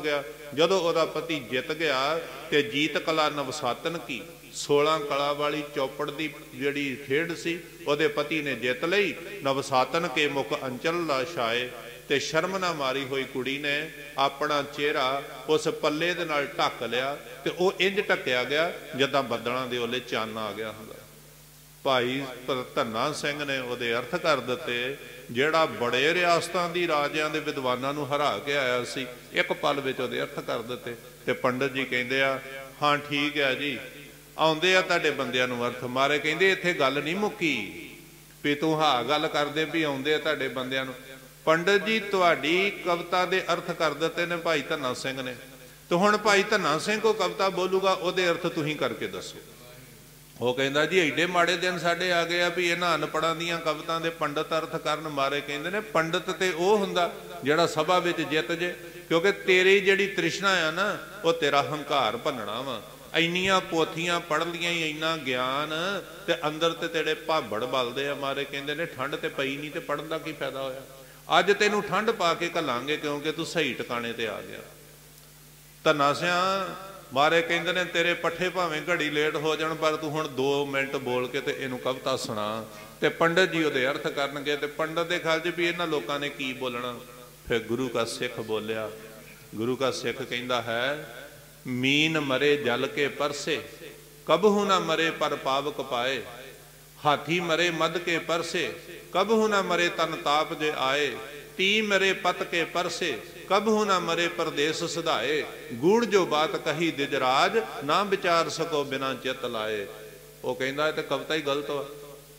ਜਦੋਂ ਉਹਦਾ ਪਤੀ ਜਿੱਤ ਗਿਆ ਤੇ ਜੀਤ ਕਲਾ ਨਵਸਾਤਨ ਕੀ, ਸੋਲਾਂ ਕਲਾ ਵਾਲੀ ਚੌਪੜ ਦੀ ਜਿਹੜੀ ਖੇਡ ਸੀ ਉਹਦੇ ਪਤੀ ਨੇ ਜਿੱਤ ਲਈ। ਨਵਸਾਤਨ ਕੇ ਮੁਖ ਅੰਚਲ ਲਾਸ਼ਾਏ, ਤੇ ਸ਼ਰਮ ਨਾ ਮਾਰੀ ਹੋਈ ਕੁੜੀ ਨੇ ਆਪਣਾ ਚਿਹਰਾ ਉਸ ਪੱਲੇ ਦੇ ਨਾਲ ਢੱਕ ਲਿਆ ਤੇ ਉਹ ਇੰਜ ਢੱਕਿਆ ਗਿਆ ਜਿੱਦਾਂ ਬੱਦਲਾਂ ਦੇ ਓਲੇ ਚੰਨ ਆ ਗਿਆ ਹੁੰਦਾ। ਭਾਈ ਧੰਨਾ ਸਿੰਘ ਨੇ ਉਹਦੇ ਅਰਥ ਕਰ ਦਿੱਤੇ। ਜਿਹੜਾ ਬੜੇ ਰਿਆਸਤਾਂ ਦੀ ਰਾਜਿਆਂ ਦੇ ਵਿਦਵਾਨਾਂ ਨੂੰ ਹਰਾ ਕੇ ਆਇਆ ਸੀ, ਇੱਕ ਪਲ ਵਿੱਚ ਉਹਦੇ ਅਰਥ ਕਰ ਦਿੱਤੇ। ਤੇ ਪੰਡਤ ਜੀ ਕਹਿੰਦੇ ਆ, ਹਾਂ ਠੀਕ ਹੈ ਜੀ, ਆਉਂਦੇ ਆ ਤੁਹਾਡੇ ਬੰਦਿਆਂ ਨੂੰ ਅਰਥ। ਮਾਰੇ ਕਹਿੰਦੇ ਇੱਥੇ ਗੱਲ ਨਹੀਂ ਮੁੱਕੀ ਵੀ ਤੂੰ ਹਾਂ ਗੱਲ ਕਰਦੇ ਵੀ ਆਉਂਦੇ ਆ ਤੁਹਾਡੇ ਬੰਦਿਆਂ ਨੂੰ। ਪੰਡਤ ਜੀ ਤੁਹਾਡੀ ਕਵਿਤਾ ਦੇ ਅਰਥ ਕਰ ਦਿੱਤੇ ਨੇ ਭਾਈ ਧੰਨਾ ਸਿੰਘ ਨੇ, ਤੇ ਹੁਣ ਭਾਈ ਧੰਨਾ ਸਿੰਘ ਕੋ ਕਵਿਤਾ ਬੋਲੂਗਾ, ਉਹਦੇ ਅਰਥ ਤੁਸੀਂ ਕਰਕੇ ਦੱਸੋ। ਉਹ ਕਹਿੰਦਾ ਜੀ ਐਡੇ ਮਾੜੇ ਦਿਨ ਸਾਡੇ ਆ ਗਏ ਆ ਵੀ ਇਹਨਾਂ ਅਨਪੜਾਂ ਦੀਆਂ ਕਵਿਤਾ ਦੇ ਪੰਡਤ ਅਰਥ ਕਰਨ। ਮਾਰੇ ਕਹਿੰਦੇ ਨੇ ਪੰਡਤ ਤੇ ਉਹ ਹੁੰਦਾ ਜਿਹੜਾ ਸਭਾ ਵਿੱਚ ਜਿੱਤ ਜੇ, ਕਿਉਂਕਿ ਤੇਰੀ ਜਿਹੜੀ ਤ੍ਰਿਸ਼ਨਾ ਆ ਨਾ ਉਹ ਤੇਰਾ ਹੰਕਾਰ ਭੰਨਣਾ ਵਾ। ਇੰਨੀਆਂ ਪੋਥੀਆਂ ਪੜ੍ਹ ਲੀਆਂ, ਇੰਨਾ ਗਿਆਨ, ਤੇ ਅੰਦਰ ਤੇ ਤੇਰੇ ਭਾਬੜ ਬਲਦੇ ਆ। ਮਾਰੇ ਕਹਿੰਦੇ ਨੇ ਠੰਡ ਤੇ ਪਈ ਨਹੀਂ ਤੇ ਪੜ੍ਹਨ ਦਾ ਕੀ ਫਾਇਦਾ ਹੋਇਆ। ਅੱਜ ਤੈਨੂੰ ਠੰਡ ਪਾ ਕੇ ਘੱਲਾਂਗੇ ਕਿਉਂਕਿ ਤੂੰ ਸਹੀ ਟਿਕਾਣੇ ਤੇ ਆ ਗਿਆ। ਧੰਨਾ ਸਿਆਂ ਮਾਰੇ ਕਹਿੰਦੇ ਨੇ ਤੇਰੇ ਪੱਠੇ ਭਾਵੇਂ ਘੜੀ ਲੇਟ ਹੋ ਜਾਣ ਪਰ ਤੂੰ ਹੁਣ ਦੋ ਮਿੰਟ ਬੋਲ ਕੇ ਤੇ ਇਹਨੂੰ ਕਵਿਤਾ ਸੁਣਾ। ਤੇ ਪੰਡਤ ਜੀ ਉਹਦੇ ਅਰਥ ਕਰਨਗੇ। ਤੇ ਪੰਡਤ ਦੇ ਖਿਆਲ 'ਚ ਵੀ ਇਹਨਾਂ ਲੋਕਾਂ ਨੇ ਕੀ ਬੋਲਣਾ। ਫਿਰ ਗੁਰੂ ਕਾ ਸਿੱਖ ਬੋਲਿਆ। ਗੁਰੂ ਕਾ ਸਿੱਖ ਕਹਿੰਦਾ ਹੈ, ਮੀਨ ਮਰੇ ਜਲ ਕੇ ਪਰਸੇ, ਕਬਹੂ ਨਾ ਮਰੇ ਪਰ ਪਾਵਕ ਪਾਏ। ਹਾਥੀ ਮਰੇ ਮਦ ਕੇ ਪਰਸੇ, ਕਬਹੂ ਨਾ ਮਰੇ ਤਨ ਤਾਪ ਜੇ ਆਏ। ਤੀ ਮਰੇ ਪਤ ਕੇ ਪਰਸੇ, ਕਬਹੂ ਨਾ ਮਰੇ ਪਰਦੇਸ ਸੁਧਾਏ। ਗੂੜ ਜੋ ਬਾਤ ਕਹੀ ਦਿਜਰਾਜ, ਨਾ ਵਿਚਾਰ ਸਕੋ ਬਿਨਾ ਚਿਤ ਲਾਏ। ਉਹ ਕਹਿੰਦਾ ਇਹ ਤੇ ਕਵਿਤਾ ਹੀ ਗਲਤ ਵਾ,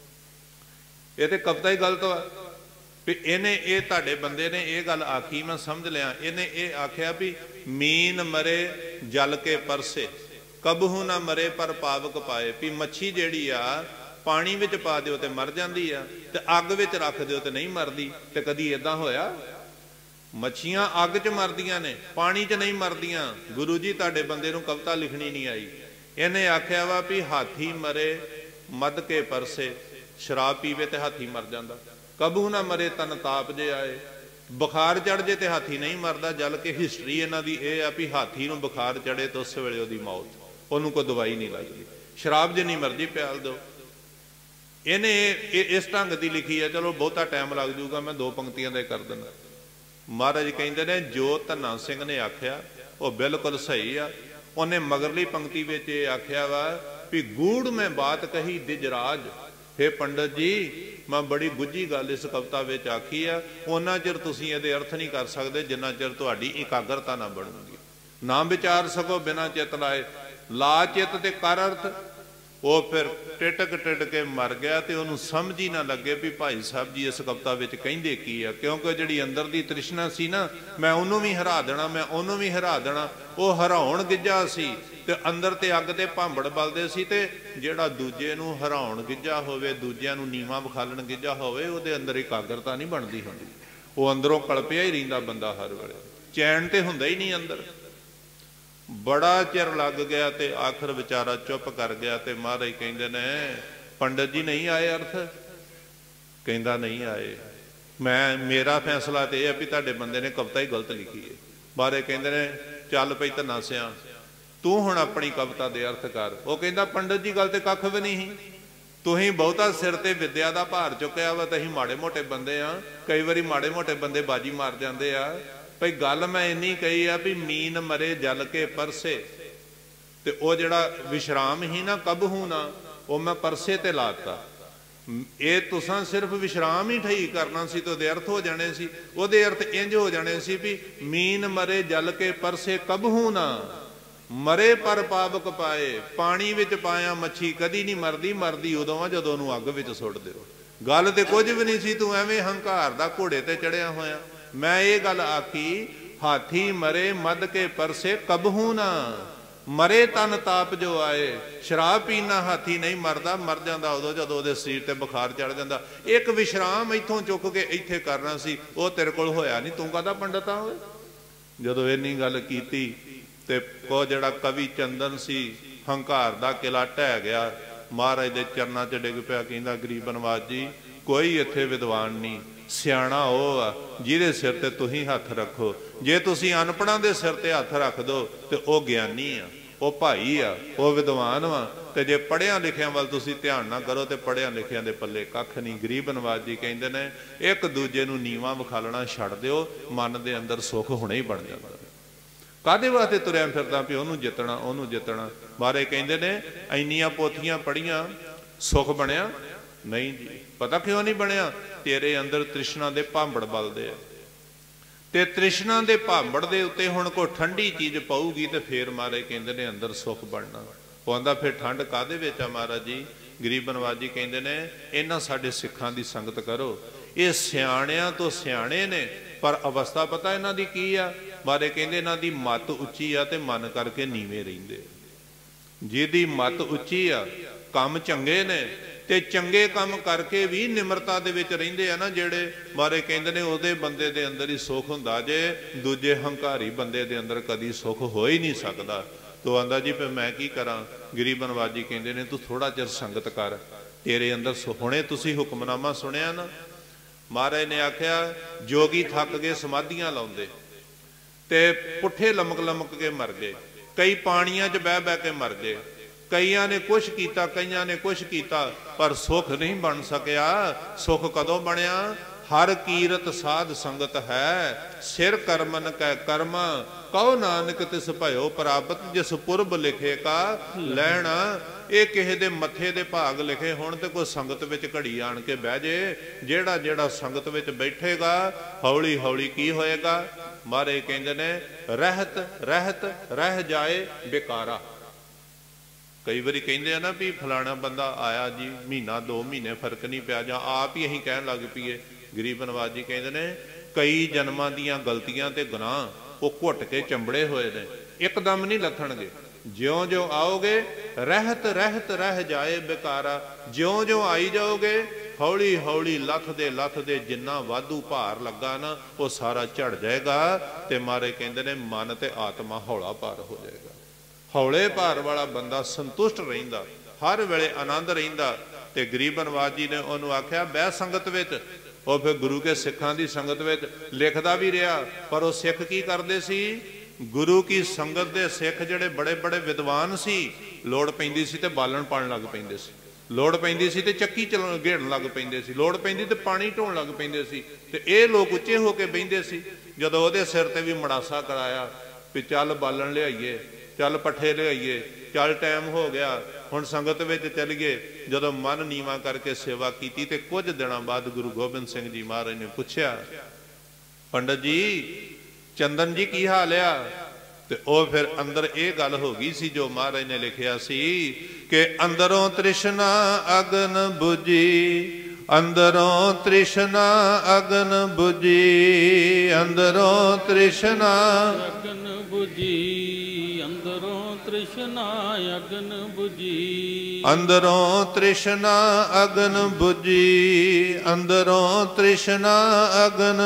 ਇਹ ਤੇ ਕਵਿਤਾ ਹੀ ਗਲਤ ਵਾ ਵੀ ਇਹਨੇ ਇਹ ਤੁਹਾਡੇ ਬੰਦੇ ਨੇ ਇਹ ਗੱਲ ਆਖੀ, ਮੈਂ ਸਮਝ ਲਿਆ। ਇਹਨੇ ਇਹ ਆਖਿਆ ਵੀ ਮੀਨ ਮਰੇ ਜਲ ਕੇ ਪਰਸੇ, ਕਬਹੂ ਨਾ ਮਰੇ ਪਰ ਪਾਵਕ ਪਾਏ। ਵੀ ਮੱਛੀ ਜਿਹੜੀ ਆ ਪਾਣੀ ਵਿੱਚ ਪਾ ਦਿਓ ਤੇ ਮਰ ਜਾਂਦੀ ਆ, ਤੇ ਅੱਗ ਵਿੱਚ ਰੱਖ ਦਿਓ ਤੇ ਨਹੀਂ ਮਰਦੀ। ਤੇ ਕਦੀ ਏਦਾਂ ਹੋਇਆ? ਮੱਛੀਆਂ ਅੱਗ 'ਚ ਮਰਦੀਆਂ ਨੇ, ਪਾਣੀ 'ਚ ਨਹੀਂ ਮਰਦੀਆਂ। ਗੁਰੂ ਜੀ ਤੁਹਾਡੇ ਬੰਦੇ ਨੂੰ ਕਵਿਤਾ ਲਿਖਣੀ ਨਹੀਂ ਆਈ। ਇਹਨੇ ਆਖਿਆ ਵਾ ਵੀ ਹਾਥੀ ਮਰੇ ਮਦ ਕੇ ਪਰਸੇ, ਸ਼ਰਾਬ ਪੀਵੇ ਤੇ ਹਾਥੀ ਮਰ ਜਾਂਦਾ। ਕਬੂ ਨਾ ਮਰੇ ਤਨ ਤਾਪ ਜੇ ਆਏ, ਬੁਖਾਰ ਚੜ ਜੇ ਤੇ ਹਾਥੀ ਨਹੀਂ ਮਰਦਾ। ਜਲ ਕੇ ਹਿਸਟਰੀ ਇਹਨਾਂ ਦੀ ਇਹ ਆ ਵੀ ਹਾਥੀ ਨੂੰ ਬੁਖਾਰ ਚੜੇ ਤਾਂ ਉਸ ਵੇਲੇ ਉਹਦੀ ਮੌਤ, ਉਹਨੂੰ ਕੋਈ ਦਵਾਈ ਨਹੀਂ ਲੱਗਦੀ। ਸ਼ਰਾਬ ਜਿੰਨੀ ਮਰਜ਼ੀ ਪਿਆਲ ਦਿਓ। ਇਹਨੇ ਇਸ ਢੰਗ ਦੀ ਲਿਖੀ ਹੈ। ਚਲੋ ਬਹੁਤਾ ਟਾਈਮ ਲੱਗ ਜਾਊਗਾ, ਮੈਂ ਦੋ ਪੰਕਤੀਆਂ ਦਾ ਕਰ ਦਿੰਦਾ। ਮਹਾਰਾਜ ਕਹਿੰਦੇ ਨੇ ਜੋ ਧੰਨਾ ਸਿੰਘ ਨੇ ਆਖਿਆ ਉਹ ਬਿਲਕੁਲ ਸਹੀ ਆ। ਉਹਨੇ ਮਗਰਲੀ ਪੰਕਤੀ ਵਿੱਚ ਇਹ ਆਖਿਆ ਵਾ ਵੀ ਗੂੜ ਮੈਂ ਬਾਤ ਕਹੀ ਦਿਜਰਾਜ। ਹੇ ਪੰਡਤ ਜੀ, ਮੈਂ ਬੜੀ ਗੁੱਝੀ ਗੱਲ ਇਸ ਕਵਿਤਾ ਵਿੱਚ ਆਖੀ ਆ। ਉਹਨਾਂ ਚਿਰ ਤੁਸੀਂ ਇਹਦੇ ਅਰਥ ਨਹੀਂ ਕਰ ਸਕਦੇ ਜਿੰਨਾ ਚਿਰ ਤੁਹਾਡੀ ਇਕਾਗਰਤਾ ਨਾ ਬਣੂਗੀ। ਨਾ ਵਿਚਾਰ ਸਕੋ ਬਿਨਾਂ ਚਿੱਤ ਲਾਏ। ਲਾ ਚਿੱਤ ਤੇ ਕਰ ਅਰਥ। ਉਹ ਫਿਰ ਟਿਟਕ ਟਿਟ ਕੇ ਮਰ ਗਿਆ ਤੇ ਉਹਨੂੰ ਸਮਝ ਹੀ ਨਾ ਲੱਗੇ ਵੀ ਭਾਈ ਸਾਹਿਬ ਜੀ ਇਸ ਕਵਿਤਾ ਵਿੱਚ ਕਹਿੰਦੇ ਕੀ ਆ। ਕਿਉਂਕਿ ਜਿਹੜੀ ਅੰਦਰ ਦੀ ਤ੍ਰਿਸ਼ਨਾ ਸੀ ਨਾ, ਮੈਂ ਉਹਨੂੰ ਵੀ ਹਰਾ ਦੇਣਾ, ਮੈਂ ਉਹਨੂੰ ਵੀ ਹਰਾ ਦੇਣਾ, ਉਹ ਹਰਾਉਣ ਗਿੱਜਾ ਸੀ ਤੇ ਅੰਦਰ ਤੇ ਅੱਗ ਤੇ ਭਾਂਬੜ ਬਲਦੇ ਸੀ। ਤੇ ਜਿਹੜਾ ਦੂਜੇ ਨੂੰ ਹਰਾਉਣ ਗਿੱਜਾ ਹੋਵੇ, ਦੂਜਿਆਂ ਨੂੰ ਨੀਵਾਂ ਵਿਖਾਲਣ ਗਿੱਜਾ ਹੋਵੇ, ਉਹਦੇ ਅੰਦਰ ਇਕਾਗਰਤਾ ਨਹੀਂ ਬਣਦੀ ਹੁੰਦੀ। ਉਹ ਅੰਦਰੋਂ ਕਲਪਿਆ ਹੀ ਰਹਿੰਦਾ ਬੰਦਾ ਹਰ ਵੇਲੇ, ਚੈਨ ਤੇ ਹੁੰਦਾ ਹੀ ਨਹੀਂ ਅੰਦਰ। ਬੜਾ ਚਿਰ ਲੱਗ ਗਿਆ ਤੇ ਆਖਰ ਵਿਚਾਰਾ ਚੁੱਪ ਕਰ ਗਿਆ। ਤੇ ਮਹਾਰਾਜ ਕਹਿੰਦੇ ਨੇ ਪੰਡਤ ਜੀ ਨਹੀਂ ਆਏ ਅਰਥ? ਕਹਿੰਦਾ ਨਹੀਂ ਆਏ। ਮੈਂ ਮੇਰਾ ਫੈਸਲਾ ਤੇ ਇਹ ਹੈ ਵੀ ਤੁਹਾਡੇ ਬੰਦੇ ਨੇ ਕਵਿਤਾ ਹੀ ਗਲਤ ਲਿਖੀ ਹੈ। ਮਹਾਰਾਜ ਕਹਿੰਦੇ ਨੇ ਚੱਲ ਪਈ ਧੰਨਾ ਸਿਆਂ, ਤੂੰ ਹੁਣ ਆਪਣੀ ਕਵਿਤਾ ਦੇ ਅਰਥ ਕਰ। ਉਹ ਕਹਿੰਦਾ ਪੰਡਤ ਜੀ ਗੱਲ ਤੇ ਕੱਖ ਵੀ ਨਹੀਂ, ਤੁਸੀਂ ਬਹੁਤਾ ਸਿਰ ਤੇ ਵਿਦਿਆ ਦਾ ਭਾਰ ਚੁੱਕਿਆ ਵਾ, ਤੇ ਅਸੀਂ ਮਾੜੇ ਮੋਟੇ ਬੰਦੇ ਆ। ਕਈ ਵਾਰੀ ਮਾੜੇ ਮੋਟੇ ਬੰਦੇ ਬਾਜੀ ਮਾਰ ਜਾਂਦੇ ਆ। ਭਈ ਗੱਲ ਮੈਂ ਇੰਨੀ ਕਹੀ ਆ ਵੀ ਮੀਨ ਮਰੇ ਜਲ ਕੇ ਪਰਸੇ, ਤੇ ਉਹ ਜਿਹੜਾ ਵਿਸ਼ਰਾਮ ਹੀ ਨਾ ਕਬਹੂ ਨਾ, ਉਹ ਮੈਂ ਪਰਸੇ ਤੇ ਲਾਤਾ। ਇਹ ਤੁਸਾਂ ਸਿਰਫ ਵਿਸ਼ਰਾਮ ਹੀ ਠਈ ਕਰਨਾ ਸੀ ਤੇ ਉਹਦੇ ਅਰਥ ਹੋ ਜਾਣੇ ਸੀ। ਉਹਦੇ ਅਰਥ ਇੰਜ ਹੋ ਜਾਣੇ ਸੀ ਵੀ ਮੀਨ ਮਰੇ ਜਲ ਕੇ ਪਰਸੇ ਕਬਹੂ ਨਾ, ਮਰੇ ਪਰ ਪਾਵਕ ਪਾਏ। ਪਾਣੀ ਵਿੱਚ ਪਾਇਆ ਮੱਛੀ ਕਦੀ ਨਹੀਂ ਮਰਦੀ, ਮਰਦੀ ਉਦੋਂ ਆ ਜਦੋਂ ਉਹਨੂੰ ਅੱਗ ਵਿੱਚ ਸੁੱਟ ਦਿਓ। ਗੱਲ ਤੇ ਕੁਝ ਵੀ ਨਹੀਂ ਸੀ, ਤੂੰ ਐਵੇਂ ਹੰਕਾਰ ਦਾ ਘੋੜੇ ਤੇ ਚੜਿਆ ਹੋਇਆ। ਮੈਂ ਇਹ ਗੱਲ ਆਖੀ, ਹਾਥੀ ਮਰੇ ਮਦ ਕੇ ਪਰਸੇ ਕਬਹੂ ਨਾ, ਮਰੇ ਤਨ ਤਾਪ ਜੋ ਆਏ। ਸ਼ਰਾਬ ਪੀਣਾ ਹਾਥੀ ਨਹੀਂ ਮਰਦਾ, ਮਰ ਜਾਂਦਾ ਉਦੋਂ ਜਦੋਂ ਉਹਦੇ ਸਰੀਰ ਤੇ ਬੁਖਾਰ ਚੜ ਜਾਂਦਾ। ਇੱਕ ਵਿਸ਼ਰਾਮ ਇੱਥੋਂ ਚੁੱਕ ਕੇ ਇੱਥੇ ਕਰਨਾ ਸੀ, ਉਹ ਤੇਰੇ ਕੋਲ ਹੋਇਆ ਨਹੀਂ। ਤੂੰ ਕਾਹਦਾ ਪੰਡਤ ਆ ਹੋਏ? ਜਦੋਂ ਇੰਨੀ ਗੱਲ ਕੀਤੀ ਤੇ ਉਹ ਜਿਹੜਾ ਕਵੀ ਚੰਦਨ ਸੀ, ਹੰਕਾਰ ਦਾ ਕਿਲਾ ਢਹਿ ਗਿਆ, ਮਹਾਰਾਜ ਦੇ ਚਰਨਾਂ 'ਚ ਡਿੱਗ ਪਿਆ। ਕਹਿੰਦਾ ਗਰੀਬ ਨਵਾਜ ਜੀ, ਕੋਈ ਇੱਥੇ ਵਿਦਵਾਨ ਨਹੀਂ, ਸਿਆਣਾ ਉਹ ਆ ਜਿਹਦੇ ਸਿਰ ਤੇ ਤੁਸੀਂ ਹੱਥ ਰੱਖੋ। ਜੇ ਤੁਸੀਂ ਅਨਪੜ੍ਹਾਂ ਦੇ ਸਿਰ ਤੇ ਹੱਥ ਰੱਖ ਦੋ ਤੇ ਉਹ ਗਿਆਨੀ ਆ, ਉਹ ਭਾਈ ਆ, ਉਹ ਵਿਦਵਾਨ ਵਾ। ਤੇ ਜੇ ਪੜ੍ਹਿਆਂ ਲਿਖਿਆਂ ਵੱਲ ਤੁਸੀਂ ਧਿਆਨ ਨਾ ਕਰੋ ਤੇ ਪੜ੍ਹਿਆਂ ਲਿਖਿਆਂ ਦੇ ਪੱਲੇ ਕੱਖ ਨਹੀਂ। ਗਰੀਬ ਨਵਾਜ ਜੀ ਕਹਿੰਦੇ ਨੇ ਇੱਕ ਦੂਜੇ ਨੂੰ ਨੀਵਾਂ ਵਿਖਾਲਣਾ ਛੱਡ ਦਿਓ, ਮਨ ਦੇ ਅੰਦਰ ਸੁੱਖ ਹੁਣੇ ਹੀ ਬਣ ਜਾਂਦਾ। ਕਾਹਦੇ ਵਾਸਤੇ ਤੁਰਿਆ ਫਿਰਦਾ ਵੀ ਉਹਨੂੰ ਜਿੱਤਣਾ ਉਹਨੂੰ ਜਿੱਤਣਾ। ਬਾਰੇ ਕਹਿੰਦੇ ਨੇ ਇੰਨੀਆਂ ਪੋਥੀਆਂ ਪੜ੍ਹੀਆਂ ਸੁੱਖ ਬਣਿਆ ਨਹੀਂ ਜੀ। ਪਤਾ ਕਿਉਂ ਨਹੀਂ ਬਣਿਆ? ਤੇਰੇ ਅੰਦਰ ਤ੍ਰਿਸ਼ਨਾ ਦੇ ਭਾਂਬੜ ਬਲਦੇ ਆ, ਤੇ ਤ੍ਰਿਸ਼ਨਾ ਦੇ ਭਾਂਬੜ ਦੇ ਉੱਤੇ ਹੁਣ ਕੋਈ ਠੰਡੀ ਚੀਜ਼ ਪਾਊਗੀ ਤੇ ਫੇਰ ਮਹਾਰਾਜ ਕਹਿੰਦੇ ਨੇ ਅੰਦਰ ਸੁੱਖ ਬਣਨਾ। ਉਹ ਆਂਦਾ ਫਿਰ ਠੰਡ ਕਾਹਦੇ ਵਿੱਚ ਆ ਮਹਾਰਾਜ ਜੀ? ਗਰੀਬ ਨਵਾਜ ਜੀ ਕਹਿੰਦੇ ਨੇ ਇਹਨਾਂ ਸਾਡੇ ਸਿੱਖਾਂ ਦੀ ਸੰਗਤ ਕਰੋ। ਇਹ ਸਿਆਣਿਆਂ ਤੋਂ ਸਿਆਣੇ ਨੇ, ਪਰ ਅਵਸਥਾ ਪਤਾ ਇਹਨਾਂ ਦੀ ਕੀ ਆ? ਮਹਾਰਾਜ ਕਹਿੰਦੇ ਇਹਨਾਂ ਦੀ ਮੱਤ ਉੱਚੀ ਆ ਤੇ ਮਨ ਕਰਕੇ ਨੀਵੇਂ ਰਹਿੰਦੇ। ਜਿਹਦੀ ਮੱਤ ਉੱਚੀ ਆ, ਕੰਮ ਚੰਗੇ ਨੇ ਤੇ ਚੰਗੇ ਕੰਮ ਕਰਕੇ ਵੀ ਨਿਮਰਤਾ ਦੇ ਵਿੱਚ ਰਹਿੰਦੇ ਆ ਨਾ ਜਿਹੜੇ, ਮਹਾਰਾਜ ਕਹਿੰਦੇ ਨੇ ਉਹਦੇ ਬੰਦੇ ਦੇ ਅੰਦਰ ਹੀ ਸੁੱਖ ਹੁੰਦਾ ਜੇ, ਦੂਜੇ ਹੰਕਾਰੀ ਬੰਦੇ ਦੇ ਅੰਦਰ ਕਦੀ ਸੁੱਖ ਹੋ ਹੀ ਨਹੀਂ ਸਕਦਾ। ਤੋ ਆਂਦਾ ਜੀ ਫਿਰ ਮੈਂ ਕੀ ਕਰਾਂ? ਗਰੀਬ ਨਵਾਜ ਜੀ ਕਹਿੰਦੇ ਨੇ ਤੂੰ ਥੋੜਾ ਚਿਰ ਸੰਗਤ ਕਰ, ਤੇਰੇ ਅੰਦਰ ਹੁਣੇ ਤੁਸੀਂ ਹੁਕਮਨਾਮਾ ਸੁਣਿਆ ਨਾ, ਮਹਾਰਾਜ ਨੇ ਆਖਿਆ ਜੋਗੀ ਥੱਕ ਗਏ ਸਮਾਧੀਆਂ ਲਾਉਂਦੇ ਤੇ ਪੁੱਠੇ ਲਮਕ ਲਮਕ ਕੇ ਮਰ ਗਏ, ਕਈ ਪਾਣੀਆਂ 'ਚ ਬਹਿ ਬਹਿ ਕੇ ਮਰ ਗਏ, ਕਈਆਂ ਨੇ ਕੁਛ ਕੀਤਾ ਕਈਆਂ ਨੇ ਕੁਛ ਕੀਤਾ, ਪਰ ਸੁੱਖ ਨਹੀਂ ਬਣ ਸਕਿਆ। ਸੁੱਖ ਕਦੋਂ ਬਣਿਆ? ਹਰ ਕੀਰਤ ਸਾਧ ਸੰਗਤ ਹੈ, ਸਿਰ ਕਰਮਨ ਕੈ ਕਰਮ, ਕਹੋ ਨਾਨਕ ਤਿਸ ਭਇਓ ਪ੍ਰਾਪਤ, ਜਿਸ ਪੁਰਬ ਲਿਖੇ ਕਾ ਲੈਣਾ। ਇਹ ਕਿਸੇ ਦੇ ਮੱਥੇ ਦੇ ਭਾਗ ਲਿਖੇ ਹੁਣ ਤੇ ਕੋਈ ਸੰਗਤ ਵਿੱਚ ਘੜੀ ਆਣ ਕੇ ਬਹਿ ਜੇ, ਜਿਹੜਾ ਜਿਹੜਾ ਸੰਗਤ ਵਿੱਚ ਬੈਠੇਗਾ ਹੌਲੀ ਹੌਲੀ ਕੀ ਹੋਏਗਾ? ਮਹਾਰਾਜ ਕਹਿੰਦੇ ਨੇ ਰਹਿਤ ਰਹਿਤ ਰਹਿ ਜਾਏ ਬੇਕਾਰਾ। ਕਈ ਵਾਰੀ ਕਹਿੰਦੇ ਆ ਨਾ ਵੀ ਫਲਾਣਾ ਬੰਦਾ ਆਇਆ ਜੀ, ਮਹੀਨਾ ਦੋ ਮਹੀਨੇ ਫਰਕ ਨਹੀਂ ਪਿਆ, ਜਾਂ ਆਪ ਹੀ ਅਸੀਂ ਕਹਿਣ ਲੱਗ ਪਈਏ। ਗਰੀਬ ਨਵਾਜ ਜੀ ਕਹਿੰਦੇ ਨੇ ਕਈ ਜਨਮਾਂ ਦੀਆਂ ਗਲਤੀਆਂ ਤੇ ਗੁਨਾਹ ਉਹ ਘੁੱਟ ਕੇ ਚੰਬੜੇ ਹੋਏ ਨੇ, ਇੱਕਦਮ ਨਹੀਂ ਲੱਥਣਗੇ। ਜਿਉਂ ਜਿਉਂ ਆਓਗੇ ਰਹਿਤ ਰਹਿਤ ਰਹਿ ਜਾਏ ਬੇਕਾਰਾ, ਜਿਉਂ ਜਿਉਂ ਆਈ ਜਾਓਗੇ ਹੌਲੀ ਹੌਲੀ ਲੱਥਦੇ ਲੱਥਦੇ ਜਿੰਨਾ ਵਾਧੂ ਭਾਰ ਲੱਗਾ ਨਾ ਉਹ ਸਾਰਾ ਝੜ ਜਾਏਗਾ। ਤੇ ਮਹਾਰਾਜ ਕਹਿੰਦੇ ਨੇ ਮਨ ਤੇ ਆਤਮਾ ਹੌਲਾ ਭਾਰ ਹੋ ਜਾਏਗਾ। ਹੌਲੇ ਭਾਰ ਵਾਲਾ ਬੰਦਾ ਸੰਤੁਸ਼ਟ ਰਹਿੰਦਾ, ਹਰ ਵੇਲੇ ਆਨੰਦ ਰਹਿੰਦਾ। ਤੇ ਗਰੀਬ ਨਵਾਜ ਜੀ ਨੇ ਉਹਨੂੰ ਆਖਿਆ ਬਹਿ ਸੰਗਤ ਵਿੱਚ। ਉਹ ਫਿਰ ਗੁਰੂ ਕੇ ਸਿੱਖਾਂ ਦੀ ਸੰਗਤ ਵਿੱਚ ਲਿਖਦਾ ਵੀ ਰਿਹਾ, ਪਰ ਉਹ ਸਿੱਖ ਕੀ ਕਰਦੇ ਸੀ? ਗੁਰੂ ਕੀ ਸੰਗਤ ਦੇ ਸਿੱਖ ਜਿਹੜੇ ਬੜੇ ਬੜੇ ਵਿਦਵਾਨ ਸੀ, ਲੋੜ ਪੈਂਦੀ ਸੀ ਤੇ ਬਾਲਣ ਪਾਣ ਲੱਗ ਪੈਂਦੇ ਸੀ, ਲੋੜ ਪੈਂਦੀ ਸੀ ਤੇ ਚੱਕੀ ਚਲਾਉਣ ਘੇੜਨ ਲੱਗ ਪੈਂਦੇ ਸੀ, ਲੋੜ ਪੈਂਦੀ ਤੇ ਪਾਣੀ ਢੋਣ ਲੱਗ ਪੈਂਦੇ ਸੀ। ਤੇ ਇਹ ਲੋਕ ਉੱਚੇ ਹੋ ਕੇ ਬਹਿੰਦੇ ਸੀ। ਜਦੋਂ ਉਹਦੇ ਸਿਰ ਤੇ ਵੀ ਮੜਾਸਾ ਕਰਾਇਆ ਵੀ ਚੱਲ ਬਾਲਣ ਲਿਆਈਏ, ਚੱਲ ਪੱਠੇ ਲਿਆਈਏ, ਚੱਲ ਟਾਈਮ ਹੋ ਗਿਆ ਹੁਣ ਸੰਗਤ ਵਿੱਚ ਚੱਲੀਏ। ਜਦੋਂ ਮਨ ਨੀਵਾਂ ਕਰਕੇ ਸੇਵਾ ਕੀਤੀ ਤੇ ਕੁਝ ਦਿਨਾਂ ਬਾਅਦ ਗੁਰੂ ਗੋਬਿੰਦ ਸਿੰਘ ਜੀ ਮਹਾਰਾਜ ਨੇ ਪੁੱਛਿਆ, ਪੰਡਤ ਜੀ ਚੰਦਨ ਜੀ ਕੀ ਹਾਲ ਆ? ਤੇ ਉਹ ਫਿਰ ਅੰਦਰ ਇਹ ਗੱਲ ਹੋ ਗਈ ਸੀ ਜੋ ਮਹਾਰਾਜ ਨੇ ਲਿਖਿਆ ਸੀ ਕਿ ਅੰਦਰੋਂ ਤ੍ਰਿਸ਼ਨਾ ਅਗਨ ਬੁਝੀ, ਅੰਦਰੋਂ ਤ੍ਰਿਸ਼ਨਾ ਅਗਨ ਬੁਝੀ, ਅੰਦਰੋਂ ਤ੍ਰਿਸ਼ਨਾ ਅਗਨ ਬੁਝੀ, ਅੰਦਰੋਂ ਤ੍ਰਿਸ਼ਨਾ ਅਗਨ ਬੁਝੀ, ਅੰਦਰੋਂ ਤ੍ਰਿਸ਼ਨਾ ਅਗਨ ਬੁਝੀ, ਅੰਦਰੋਂ ਤ੍ਰਿਸ਼ਨਾ ਅਗਨ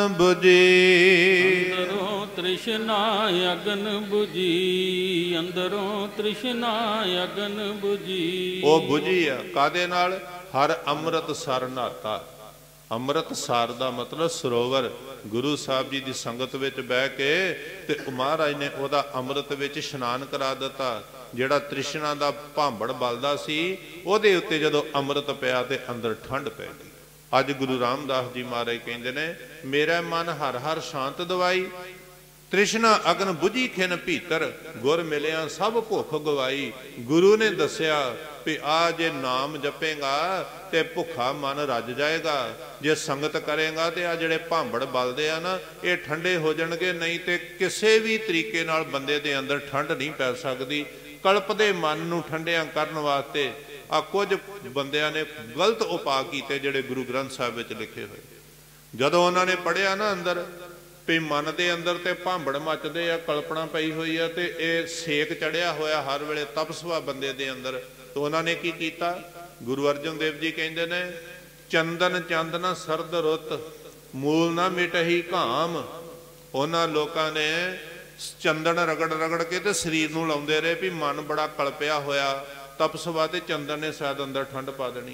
ਬੁਝੀ, ਅੰਦਰੋਂ ਤ੍ਰਿਸ਼ਨਾ ਅਗਨ ਬੁਝੀ, ਅੰਦਰੋਂ ਤ੍ਰਿਸ਼ਨਾ ਅਗਨ ਬੁਝੀ। ਉਹ ਬੁਝੀ ਆ ਕਾਦੇ ਨਾਲ? ਹਰ ਅੰਮ੍ਰਿਤ ਸਰ ਨਹਾਤਾ। ਅੰਮ੍ਰਿਤ ਸਰ ਦਾ ਮਤਲਬ ਸਰੋਵਰ। ਗੁਰੂ ਸਾਹਿਬ ਜੀ ਦੀ ਸੰਗਤ ਵਿੱਚ ਬਹਿ ਕੇ ਤੇ ਮਹਾਰਾਜ ਨੇ ਉਹਦਾ ਅੰਮ੍ਰਿਤ ਵਿੱਚ ਇਸ਼ਨਾਨ ਕਰਾ ਦਿੱਤਾ। ਜਿਹੜਾ ਤ੍ਰਿਸ਼ਨਾ ਦਾ ਭਾਂਬੜ ਬਲਦਾ ਸੀ ਉਹਦੇ ਉੱਤੇ ਜਦੋਂ ਅੰਮ੍ਰਿਤ ਪਿਆ ਤੇ ਅੰਦਰ ਠੰਡ ਪੈ ਗਈ। ਅੱਜ ਗੁਰੂ ਰਾਮਦਾਸ ਜੀ ਮਹਾਰਾਜ ਕਹਿੰਦੇ ਨੇ ਮੇਰਾ ਮਨ ਹਰ ਹਰ ਸ਼ਾਂਤ ਦਵਾਈ, ਤ੍ਰਿਸ਼ਨਾ ਅਗਨ ਬੁਝੀ ਖਿਨ ਭੀਤਰ, ਗੁਰ ਮਿਲਿਆ ਸਭ ਭੁੱਖ ਗਵਾਈ। ਗੁਰੂ ਨੇ ਦੱਸਿਆ ਵੀ ਆ ਜੇ ਨਾਮ ਜਪੇਗਾ ਤੇ ਭੁੱਖਾ ਮਨ ਰੱਜ ਜਾਏਗਾ, ਜੇ ਸੰਗਤ ਕਰੇਗਾ ਤੇ ਆ ਜਿਹੜੇ ਭਾਂਬੜ ਬਲਦੇ ਆ ਨਾ ਇਹ ਠੰਡੇ ਹੋ ਜਾਣਗੇ। ਨਹੀਂ ਤੇ ਕਿਸੇ ਵੀ ਤਰੀਕੇ ਨਾਲ ਬੰਦੇ ਦੇ ਅੰਦਰ ਠੰਡ ਨਹੀਂ ਪੈ ਸਕਦੀ। ਕਲਪਦੇ ਮਨ ਨੂੰ ਠੰਡਿਆਂ ਕਰਨ ਵਾਸਤੇ ਆ ਕੁਝ ਬੰਦਿਆਂ ਨੇ ਗਲਤ ਉਪਾਅ ਕੀਤੇ ਜਿਹੜੇ ਗੁਰੂ ਗ੍ਰੰਥ ਸਾਹਿਬ ਵਿੱਚ ਲਿਖੇ ਹੋਏ। ਜਦੋਂ ਉਹਨਾਂ ਨੇ ਪੜ੍ਹਿਆ ਨਾ ਅੰਦਰ ਵੀ ਮਨ ਦੇ ਅੰਦਰ ਤੇ ਭਾਂਬੜ ਮੱਚਦੇ ਆ, ਕਲਪਨਾ ਪਈ ਹੋਈ ਆ ਤੇ ਇਹ ਸੇਕ ਚੜਿਆ ਹੋਇਆ ਹਰ ਵੇਲੇ ਤਪਸਵਾ ਬੰਦੇ ਦੇ ਅੰਦਰ, ਤੇ ਉਹਨਾਂ ਨੇ ਕੀ ਕੀਤਾ? ਗੁਰੂ ਅਰਜਨ ਦੇਵ ਜੀ ਕਹਿੰਦੇ ਨੇ ਚੰਦਨ ਚੰਦਨਾ ਸਰਦ ਰੁੱਤ, ਮੂਲ ਨਾ ਮਿਟਹੀ ਘਾਮ। ਉਹਨਾਂ ਲੋਕਾਂ ਨੇ ਚੰਦਨ ਰਗੜ ਰਗੜ ਕੇ ਤੇ ਸਰੀਰ ਨੂੰ ਲਾਉਂਦੇ ਰਹੇ ਵੀ ਮਨ ਬੜਾ ਕਲਪਿਆ ਹੋਇਆ, ਤਪਸਵਾ ਤੇ ਚੰਦਨ ਨੇ ਸ਼ਾਇਦ ਅੰਦਰ ਠੰਡ ਪਾ ਦੇਣੀ।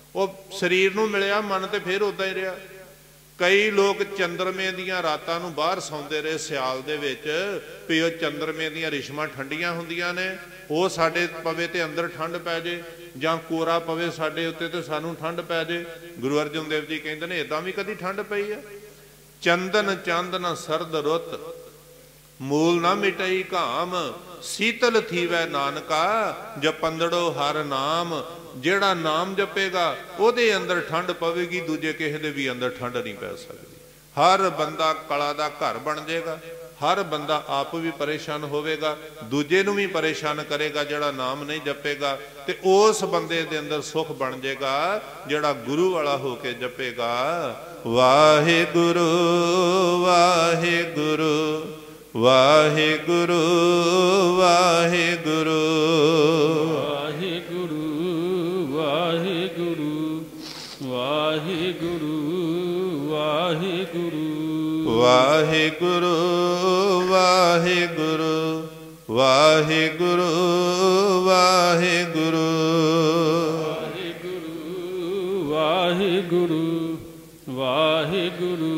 ਉਹ ਸਰੀਰ ਨੂੰ ਮਿਲਿਆ, ਮਨ ਤੇ ਫਿਰ ਉਦਾਂ ਹੀ ਰਿਹਾ। ਕਈ ਲੋਕ ਚੰਦਰਮੇ ਦੀਆਂ ਰਾਤਾਂ ਨੂੰ ਬਾਹਰ ਸੌਂਦੇ ਰਹੇ ਸਿਆਲ ਦੇ ਵਿੱਚ, ਵੀ ਉਹ ਚੰਦਰਮੇ ਦੀਆਂ ਰਿਸ਼ਮਾਂ ਠੰਡੀਆਂ ਹੁੰਦੀਆਂ ਨੇ, ਉਹ ਸਾਡੇ ਪਵੇ ਤੇ ਅੰਦਰ ਠੰਡ ਪੈ ਜੇ, ਜਾਂ ਕੋਰਾ ਪਵੇ ਸਾਡੇ ਉੱਤੇ ਤੇ ਸਾਨੂੰ ਠੰਡ ਪੈ ਜੇ। ਗੁਰੂ ਅਰਜਨ ਦੇਵ ਜੀ ਕਹਿੰਦੇ ਨੇ ਇਦਾਂ ਵੀ ਕਦੀ ਠੰਡ ਪਈ ਆ? ਚੰਦਨ ਚੰਦ ਨ ਸਰਦ ਰੁੱਤ, ਮੂਲ ਨਾ ਮਿਟਈ ਘਾਮ, ਸੀਤਲ ਥੀਵੈ ਨਾਨਕਾ, ਜਪੰਦੜੋ ਹਰ ਨਾਮ। ਜਿਹੜਾ ਨਾਮ ਜਪੇਗਾ ਉਹਦੇ ਅੰਦਰ ਠੰਡ ਪਵੇਗੀ, ਦੂਜੇ ਕਿਸੇ ਦੇ ਵੀ ਅੰਦਰ ਠੰਡ ਨਹੀਂ ਪੈ ਸਕਦੀ। ਹਰ ਬੰਦਾ ਕਲਾ ਦਾ ਘਰ ਬਣ ਜਾਏਗਾ, ਹਰ ਬੰਦਾ ਆਪ ਵੀ ਪਰੇਸ਼ਾਨ ਹੋਵੇਗਾ, ਦੂਜੇ ਨੂੰ ਵੀ ਪਰੇਸ਼ਾਨ ਕਰੇਗਾ ਜਿਹੜਾ ਨਾਮ ਨਹੀਂ ਜਪੇਗਾ। ਤੇ ਉਸ ਬੰਦੇ ਦੇ ਅੰਦਰ ਸੁਖ ਬਣ ਜਾਏਗਾ ਜਿਹੜਾ ਗੁਰੂ ਵਾਲਾ ਹੋ ਕੇ ਜਪੇਗਾ। ਵਾਹਿਗੁਰੂ ਵਾਹਿਗੁਰੂ ਵਾਹਿਗੁਰੂ ਵਾਹਿਗੁਰੂ ਵਾਹਿਗੁਰੂ ਵਾਹਿਗੁਰੂ ਵਾਹਿਗੁਰੂ ਵਾਹਿਗੁਰੂ ਵਾਹਿਗੁਰੂ ਵਾਹਿਗੁਰੂ ਵਾਹਿਗੁਰੂ ਵਾਹਿਗੁਰੂ ਵਾਹਿਗੁਰੂ ਵਾਹਿਗੁਰੂ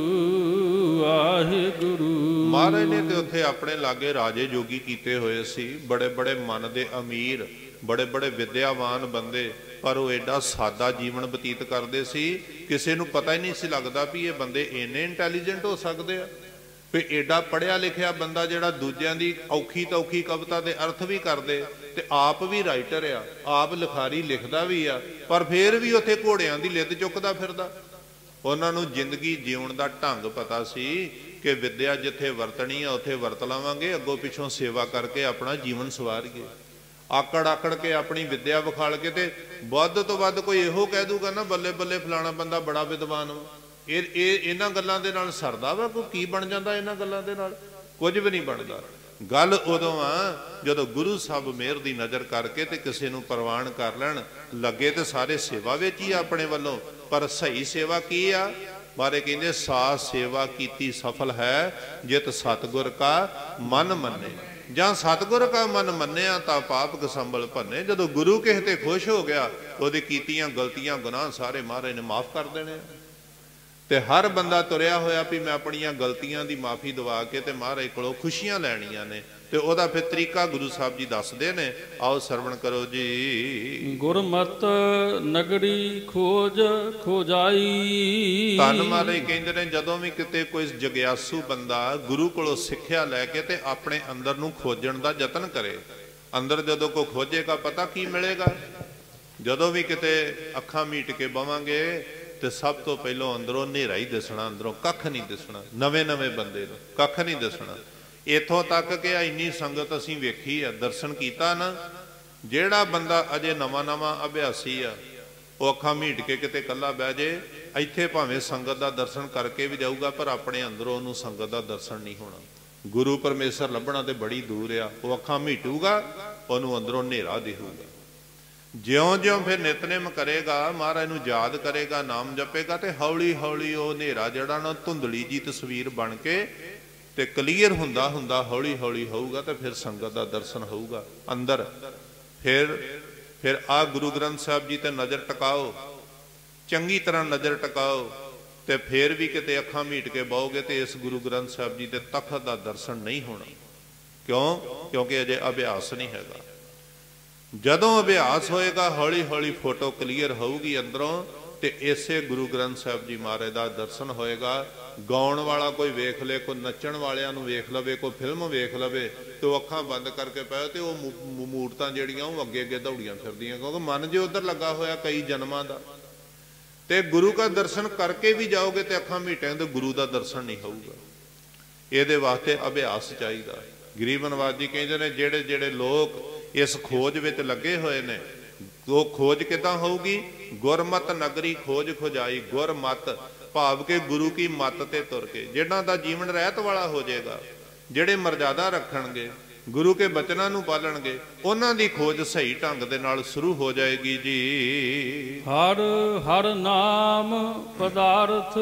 ਵਾਹਿਗੁਰੂ। ਮਹਾਰਾਜ ਨੇ ਤੇ ਉੱਥੇ ਆਪਣੇ ਲਾਗੇ ਰਾਜੇ ਜੋਗੀ ਕੀਤੇ ਹੋਏ ਸੀ, ਬੜੇ ਬੜੇ ਮਨ ਦੇ ਅਮੀਰ, ਬੜੇ ਬੜੇ ਵਿਦਿਆਵਾਨ ਬੰਦੇ, ਪਰ ਉਹ ਐਡਾ ਸਾਦਾ ਜੀਵਨ ਬਤੀਤ ਕਰਦੇ ਸੀ, ਕਿਸੇ ਨੂੰ ਪਤਾ ਹੀ ਨਹੀਂ ਸੀ ਲੱਗਦਾ ਵੀ ਇਹ ਬੰਦੇ ਇੰਨੇ ਇੰਟੈਲੀਜੈਂਟ ਹੋ ਸਕਦੇ ਆ, ਵੀ ਐਡਾ ਪੜ੍ਹਿਆ ਲਿਖਿਆ ਬੰਦਾ ਜਿਹੜਾ ਦੂਜਿਆਂ ਦੀ ਔਖੀ ਤੋਂ ਔਖੀ ਕਵਿਤਾ ਦੇ ਅਰਥ ਵੀ ਕਰਦੇ, ਤੇ ਆਪ ਵੀ ਰਾਈਟਰ ਆ, ਆਪ ਲਿਖਾਰੀ ਲਿਖਦਾ ਵੀ ਆ, ਪਰ ਫੇਰ ਵੀ ਉੱਥੇ ਘੋੜਿਆਂ ਦੀ ਲਿੱਦ ਚੁੱਕਦਾ ਫਿਰਦਾ। ਉਹਨਾਂ ਨੂੰ ਜ਼ਿੰਦਗੀ ਜਿਉਣ ਦਾ ਢੰਗ ਪਤਾ ਸੀ ਕਿ ਵਿਦਿਆ ਜਿੱਥੇ ਵਰਤਣੀ ਆ ਉੱਥੇ ਵਰਤ ਲਵਾਂਗੇ, ਅੱਗੋਂ ਪਿੱਛੋਂ ਸੇਵਾ ਕਰਕੇ ਆਪਣਾ ਜੀਵਨ ਸਵਾਰੀਏ। ਆਕੜ ਆਕੜ ਕੇ ਆਪਣੀ ਵਿਦਿਆ ਵਿਖਾਲ ਕੇ ਤੇ ਵੱਧ ਤੋਂ ਵੱਧ ਕੋਈ ਇਹੋ ਕਹਿ ਦੂਗਾ ਨਾ, ਬੱਲੇ ਬੱਲੇ ਫਲਾਣਾ ਬੰਦਾ ਬੜਾ ਵਿਦਵਾਨ ਵਾ। ਇਹ ਇਹ ਇਹਨਾਂ ਗੱਲਾਂ ਦੇ ਨਾਲ ਸਰਦਾ ਵਾ? ਕੋਈ ਕੀ ਬਣ ਜਾਂਦਾ ਇਹਨਾਂ ਗੱਲਾਂ ਦੇ ਨਾਲ? ਕੁਝ ਵੀ ਨਹੀਂ ਬਣਦਾ। ਗੱਲ ਉਦੋਂ ਆ ਜਦੋਂ ਗੁਰੂ ਸਾਹਿਬ ਮਿਹਰ ਦੀ ਨਜ਼ਰ ਕਰਕੇ ਤੇ ਕਿਸੇ ਨੂੰ ਪ੍ਰਵਾਨ ਕਰ ਲੈਣ। ਲੱਗੇ ਤੇ ਸਾਰੇ ਸੇਵਾ ਵਿੱਚ ਹੀ ਆਪਣੇ ਵੱਲੋਂ, ਪਰ ਸਹੀ ਸੇਵਾ ਕੀ ਆ? ਬਾਰੇ ਕਹਿੰਦੇ ਸਾ ਸੇਵਾ ਕੀਤੀ ਸਫਲ ਹੈ, ਜਿਤ ਸਤਿਗੁਰ ਕਾ ਮਨ ਮੰਨੇ। ਜਾਂ ਸਤਿਗੁਰ ਕਾ ਮਨ ਮੰਨਿਆ ਤਾਂ ਪਾਪ ਕਸੰਬਲ ਭੰਨੇ। ਜਦੋਂ ਗੁਰੂ ਕਿਸੇ ਤੇ ਖੁਸ਼ ਹੋ ਗਿਆ, ਉਹਦੇ ਕੀਤੀਆਂ ਗਲਤੀਆਂ ਗੁਨਾਹ ਸਾਰੇ ਮਹਾਰਾਜ ਨੇ ਮਾਫ ਕਰ ਦੇਣੇ। ਤੇ ਹਰ ਬੰਦਾ ਤੁਰਿਆ ਹੋਇਆ ਵੀ ਮੈਂ ਆਪਣੀਆਂ ਗਲਤੀਆਂ ਦੀ ਮਾਫੀ ਦਵਾ ਕੇ ਤੇ ਮਹਾਰਾਜ ਕੋਲੋਂ ਖੁਸ਼ੀਆਂ ਲੈਣੀਆਂ ਨੇ, ਤੇ ਉਹਦਾ ਫਿਰ ਤਰੀਕਾ ਗੁਰੂ ਸਾਹਿਬ ਜੀ ਦੱਸਦੇ ਨੇ। ਆਓ ਸਰਵਣ ਕਰੋ ਜੀ। ਗੁਰਮਤਿ ਨਗਰੀ ਖੋਜ ਖੋਜਾਈ। ਧੰਨ ਮਹਾਰਾਜ ਕਹਿੰਦੇ ਨੇ ਜਦੋਂ ਵੀ ਕਿਤੇ ਕੋਈ ਜਗਿਆਸੂ ਬੰਦਾ ਗੁਰੂ ਕੋਲੋਂ ਸਿੱਖਿਆ ਲੈ ਕੇ ਤੇ ਆਪਣੇ ਅੰਦਰ ਨੂੰ ਖੋਜਣ ਦਾ ਯਤਨ ਕਰੇ, ਅੰਦਰ ਜਦੋਂ ਕੋਈ ਖੋਜੇਗਾ ਪਤਾ ਕੀ ਮਿਲੇਗਾ? ਜਦੋਂ ਵੀ ਕਿਤੇ ਅੱਖਾਂ ਮੀਟ ਕੇ ਬਵਾਂਗੇ ਤੇ ਸਭ ਤੋਂ ਪਹਿਲਾਂ ਅੰਦਰੋਂ ਹਨੇਰਾ ਹੀ ਦਿਸਣਾ, ਅੰਦਰੋਂ ਕੱਖ ਨਹੀਂ ਦਿਸਣਾ। ਨਵੇਂ ਨਵੇਂ ਬੰਦੇ ਨੂੰ ਕੱਖ ਨਹੀਂ ਦਿਸਣਾ। ਇੱਥੋਂ ਤੱਕ ਕਿ ਇੰਨੀ ਸੰਗਤ ਅਸੀਂ ਵੇਖੀ ਆ, ਦਰਸ਼ਨ ਕੀਤਾ ਨਾ, ਜਿਹੜਾ ਬੰਦਾ ਅਜੇ ਨਵਾਂ ਨਵਾਂ ਅਭਿਆਸੀ ਆ, ਉਹ ਅੱਖਾਂ ਮੀਟ ਕੇ ਕਿਤੇ ਇਕੱਲਾ ਬਹਿ ਜੇ, ਇੱਥੇ ਭਾਵੇਂ ਸੰਗਤ ਦਾ ਦਰਸ਼ਨ ਕਰਕੇ ਵੀ ਜਾਊਗਾ, ਪਰ ਆਪਣੇ ਅੰਦਰੋਂ ਉਹਨੂੰ ਸੰਗਤ ਦਾ ਦਰਸ਼ਨ ਨਹੀਂ ਹੋਣਾ। ਗੁਰੂ ਪਰਮੇਸ਼ਰ ਲੱਭਣਾ ਤੇ ਬੜੀ ਦੂਰ ਆ। ਉਹ ਅੱਖਾਂ ਮੀਟੂਗਾ, ਉਹਨੂੰ ਅੰਦਰੋਂ ਹਨੇਰਾ ਦਿਖੂਗਾ। ਜਿਉਂ ਜਿਉਂ ਫਿਰ ਨਿਤਨੇਮ ਕਰੇਗਾ, ਮਹਾਰਾਜ ਨੂੰ ਯਾਦ ਕਰੇਗਾ, ਨਾਮ ਜਪੇਗਾ, ਤੇ ਹੌਲੀ ਹੌਲੀ ਉਹ ਹਨੇਰਾ ਜਿਹੜਾ ਨਾ ਧੁੰਦਲੀ ਜੀ ਤਸਵੀਰ ਬਣ ਕੇ ਤੇ ਕਲੀਅਰ ਹੁੰਦਾ ਹੁੰਦਾ ਹੌਲੀ ਹੌਲੀ ਹੋਊਗਾ, ਤੇ ਫਿਰ ਸੰਗਤ ਦਾ ਦਰਸ਼ਨ ਹੋਊਗਾ ਅੰਦਰ। ਫਿਰ ਫਿਰ ਆ ਗੁਰੂ ਗ੍ਰੰਥ ਸਾਹਿਬ ਜੀ ਤੇ ਨਜ਼ਰ ਟਿਕਾਓ, ਚੰਗੀ ਤਰ੍ਹਾਂ ਨਜ਼ਰ ਟਿਕਾਓ, ਤੇ ਫਿਰ ਵੀ ਕਿਤੇ ਅੱਖਾਂ ਮੀਟ ਕੇ ਬਹੋਗੇ ਤੇ ਇਸ ਗੁਰੂ ਗ੍ਰੰਥ ਸਾਹਿਬ ਜੀ ਦੇ ਤਖਤ ਦਾ ਦਰਸ਼ਨ ਨਹੀਂ ਹੋਣਾ। ਕਿਉਂ? ਕਿਉਂਕਿ ਅਜੇ ਅਭਿਆਸ ਨਹੀਂ ਹੈਗਾ। ਜਦੋਂ ਅਭਿਆਸ ਹੋਏਗਾ, ਹੌਲੀ ਹੌਲੀ ਫੋਟੋ ਕਲੀਅਰ ਹੋਊਗੀ ਅੰਦਰੋਂ, ਤੇ ਇਸੇ ਗੁਰੂ ਗ੍ਰੰਥ ਸਾਹਿਬ ਜੀ ਮਹਾਰਾਜ ਦਾ ਦਰਸ਼ਨ ਹੋਏਗਾ। ਗਾਉਣ ਵਾਲਾ ਕੋਈ ਵੇਖ ਲੇ, ਕੋਈ ਨੱਚਣ ਵਾਲਿਆਂ ਨੂੰ ਵੇਖ ਲਵੇ, ਕੋਈ ਫਿਲਮ ਵੇਖ ਲਵੇ, ਤੇ ਉਹ ਅੱਖਾਂ ਬੰਦ ਕਰਕੇ ਪਏ ਤੇ ਉਹ ਮੂਰਤਾਂ ਜਿਹੜੀਆਂ ਉਹ ਅੱਗੇ ਅੱਗੇ ਦੌੜੀਆਂ ਫਿਰਦੀਆਂ, ਕਿਉਂਕਿ ਮਨ ਜੇ ਉਧਰ ਲੱਗਾ ਹੋਇਆ ਕਈ ਜਨਮਾਂ ਦਾ। ਤੇ ਗੁਰੂ ਦਾ ਦਰਸ਼ਨ ਕਰਕੇ ਵੀ ਜਾਓਗੇ ਤੇ ਅੱਖਾਂ ਮੀਟਾਂ ਤੇ ਗੁਰੂ ਦਾ ਦਰਸ਼ਨ ਨਹੀਂ ਹੋਊਗਾ। ਇਹਦੇ ਵਾਸਤੇ ਅਭਿਆਸ ਚਾਹੀਦਾ। ਗਰੀਬ ਨਵਾਜ ਜੀ ਕਹਿੰਦੇ ਨੇ ਜਿਹੜੇ ਜਿਹੜੇ ਲੋਕ ਇਸ ਖੋਜ ਵਿੱਚ ਲੱਗੇ ਹੋਏ ਨੇ, ਉਹ ਖੋਜ ਕਿੱਦਾਂ ਹੋਊਗੀ? ਗੁਰਮਤਿ ਨਗਰੀ ਖੋਜ ਖੋਜਾਈ। ਗੁਰਮਤਿ ਭਾਵ ਕਿ ਗੁਰੂ ਕੀ ਮੱਤ ਤੇ ਤੁਰ ਕੇ, ਜਿਹਨਾਂ ਦਾ ਜੀਵਨ ਰਹਿਤ ਵਾਲਾ ਹੋ ਜਾਏਗਾ, ਜਿਹੜੇ ਮਰਜ਼ਾਦਾ ਰੱਖਣਗੇ, ਗੁਰੂ ਕੇ ਬਚਨਾਂ ਨੂੰ ਪਾਲਣਗੇ, ਉਹਨਾਂ ਦੀ ਖੋਜ ਸਹੀ ਢੰਗ ਦੇ ਨਾਲ ਸ਼ੁਰੂ ਹੋ ਜਾਏਗੀ ਜੀ। ਹਰ ਹਰ ਨਾਮ ਪਦਾਰਥ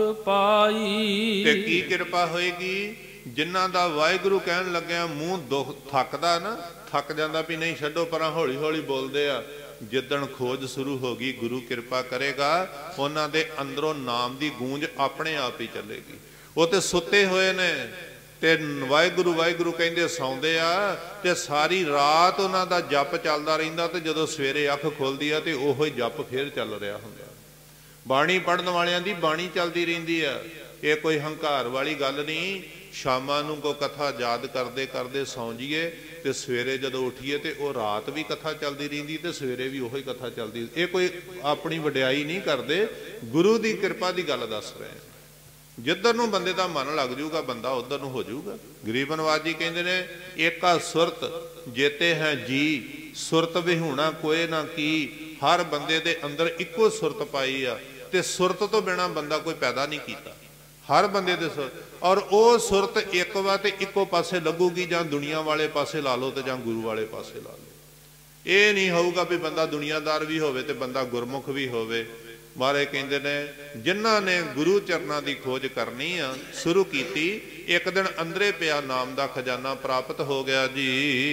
ਪਾਈ। ਤੇ ਕੀ ਕਿਰਪਾ ਹੋਏਗੀ? ਜਿਨ੍ਹਾਂ ਦਾ ਵਾਹਿਗੁਰੂ ਕਹਿਣ ਲੱਗਿਆ ਮੂੰਹ ਦੁੱਖ ਥੱਕਦਾ ਨਾ, ਥੱਕ ਜਾਂਦਾ ਵੀ ਨਹੀਂ ਛੱਡੋ ਪਰਾਂ, ਹੌਲੀ ਹੌਲੀ ਬੋਲਦੇ ਆ, ਜਿੱਦਣ ਖੋਜ ਸ਼ੁਰੂ ਹੋ ਗਈ ਗੁਰੂ ਕਿਰਪਾ ਕਰੇਗਾ, ਉਹਨਾਂ ਦੇ ਅੰਦਰੋਂ ਨਾਮ ਦੀ ਗੂੰਜ ਆਪਣੇ ਆਪ ਹੀ ਚੱਲੇਗੀ। ਉਹ ਤੇ ਸੁੱਤੇ ਹੋਏ ਨੇ ਤੇ ਵਾਹਿਗੁਰੂ ਵਾਹਿਗੁਰੂ ਕਹਿੰਦੇ ਸੌਂਦੇ ਆ, ਤੇ ਸਾਰੀ ਰਾਤ ਉਹਨਾਂ ਦਾ ਜਪ ਚੱਲਦਾ ਰਹਿੰਦਾ, ਤੇ ਜਦੋਂ ਸਵੇਰੇ ਅੱਖ ਖੁੱਲਦੀ ਆ ਤੇ ਉਹੋ ਹੀ ਜਪ ਫੇਰ ਚੱਲ ਰਿਹਾ ਹੁੰਦਾ। ਬਾਣੀ ਪੜ੍ਹਨ ਵਾਲਿਆਂ ਦੀ ਬਾਣੀ ਚੱਲਦੀ ਰਹਿੰਦੀ ਆ। ਇਹ ਕੋਈ ਹੰਕਾਰ ਵਾਲੀ ਗੱਲ ਨਹੀਂ। ਸ਼ਾਮਾਂ ਨੂੰ ਕੋ ਕਥਾ ਯਾਦ ਕਰਦੇ ਕਰਦੇ ਸੌਂ ਜੀਏ, ਤੇ ਸਵੇਰੇ ਜਦੋਂ ਉੱਠੀਏ ਤੇ ਉਹ ਰਾਤ ਵੀ ਕਥਾ ਚੱਲਦੀ ਰਹਿੰਦੀ, ਤੇ ਸਵੇਰੇ ਵੀ ਉਹੀ ਕਥਾ ਚੱਲਦੀ। ਇਹ ਕੋਈ ਆਪਣੀ ਵਡਿਆਈ ਨਹੀਂ ਕਰਦੇ, ਗੁਰੂ ਦੀ ਕਿਰਪਾ ਦੀ ਗੱਲ ਦੱਸ ਰਹੇ। ਜਿੱਧਰ ਨੂੰ ਬੰਦੇ ਦਾ ਮਨ ਲੱਗ ਜਾਊਗਾ ਬੰਦਾ ਉਧਰ ਨੂੰ ਹੋ ਜਾਊਗਾ। ਗਰੀਬ ਨਵਾਜ ਜੀ ਕਹਿੰਦੇ ਨੇ, ਏਕਾ ਸੁਰਤ ਜੇਤੇ ਹੈ ਜੀ, ਸੁਰਤ ਵਿਹੂਣਾ ਕੋਏ ਨਾ ਕੀ। ਹਰ ਬੰਦੇ ਦੇ ਅੰਦਰ ਇੱਕੋ ਸੁਰਤ ਪਾਈ ਆ, ਤੇ ਸੁਰਤ ਤੋਂ ਬਿਨਾ ਬੰਦਾ ਕੋਈ ਪੈਦਾ ਨਹੀਂ ਕੀਤਾ। ਹਰ ਬੰਦੇ ਦੇ ਸੁਰਤ, ਔਰ ਉਹ ਸੁਰਤ ਇੱਕ ਵਾ ਤੇ ਇੱਕੋ ਪਾਸੇ ਲੱਗੂਗੀ, ਜਾਂ ਦੁਨੀਆ ਵਾਲੇ ਪਾਸੇ ਲਾ ਲਓ ਤੇ ਜਾਂ ਗੁਰੂ ਵਾਲੇ ਪਾਸੇ ਲਾ ਲਓ। ਇਹ ਨਹੀਂ ਹੋਊਗਾ ਵੀ ਬੰਦਾ ਦੁਨੀਆਦਾਰ ਵੀ ਹੋਵੇ ਤੇ ਬੰਦਾ ਗੁਰਮੁਖ ਵੀ ਹੋਵੇ। ਮਹਾਰਾਜ ਕਹਿੰਦੇ ਨੇ, ਜਿਨ੍ਹਾਂ ਨੇ ਗੁਰੂ ਚਰਨਾਂ ਦੀ ਖੋਜ ਕਰਨੀ ਆ ਸ਼ੁਰੂ ਕੀਤੀ, ਇੱਕ ਦਿਨ ਅੰਦਰੇ ਪਿਆ ਨਾਮ ਦਾ ਖਜ਼ਾਨਾ ਪ੍ਰਾਪਤ ਹੋ ਗਿਆ ਜੀ।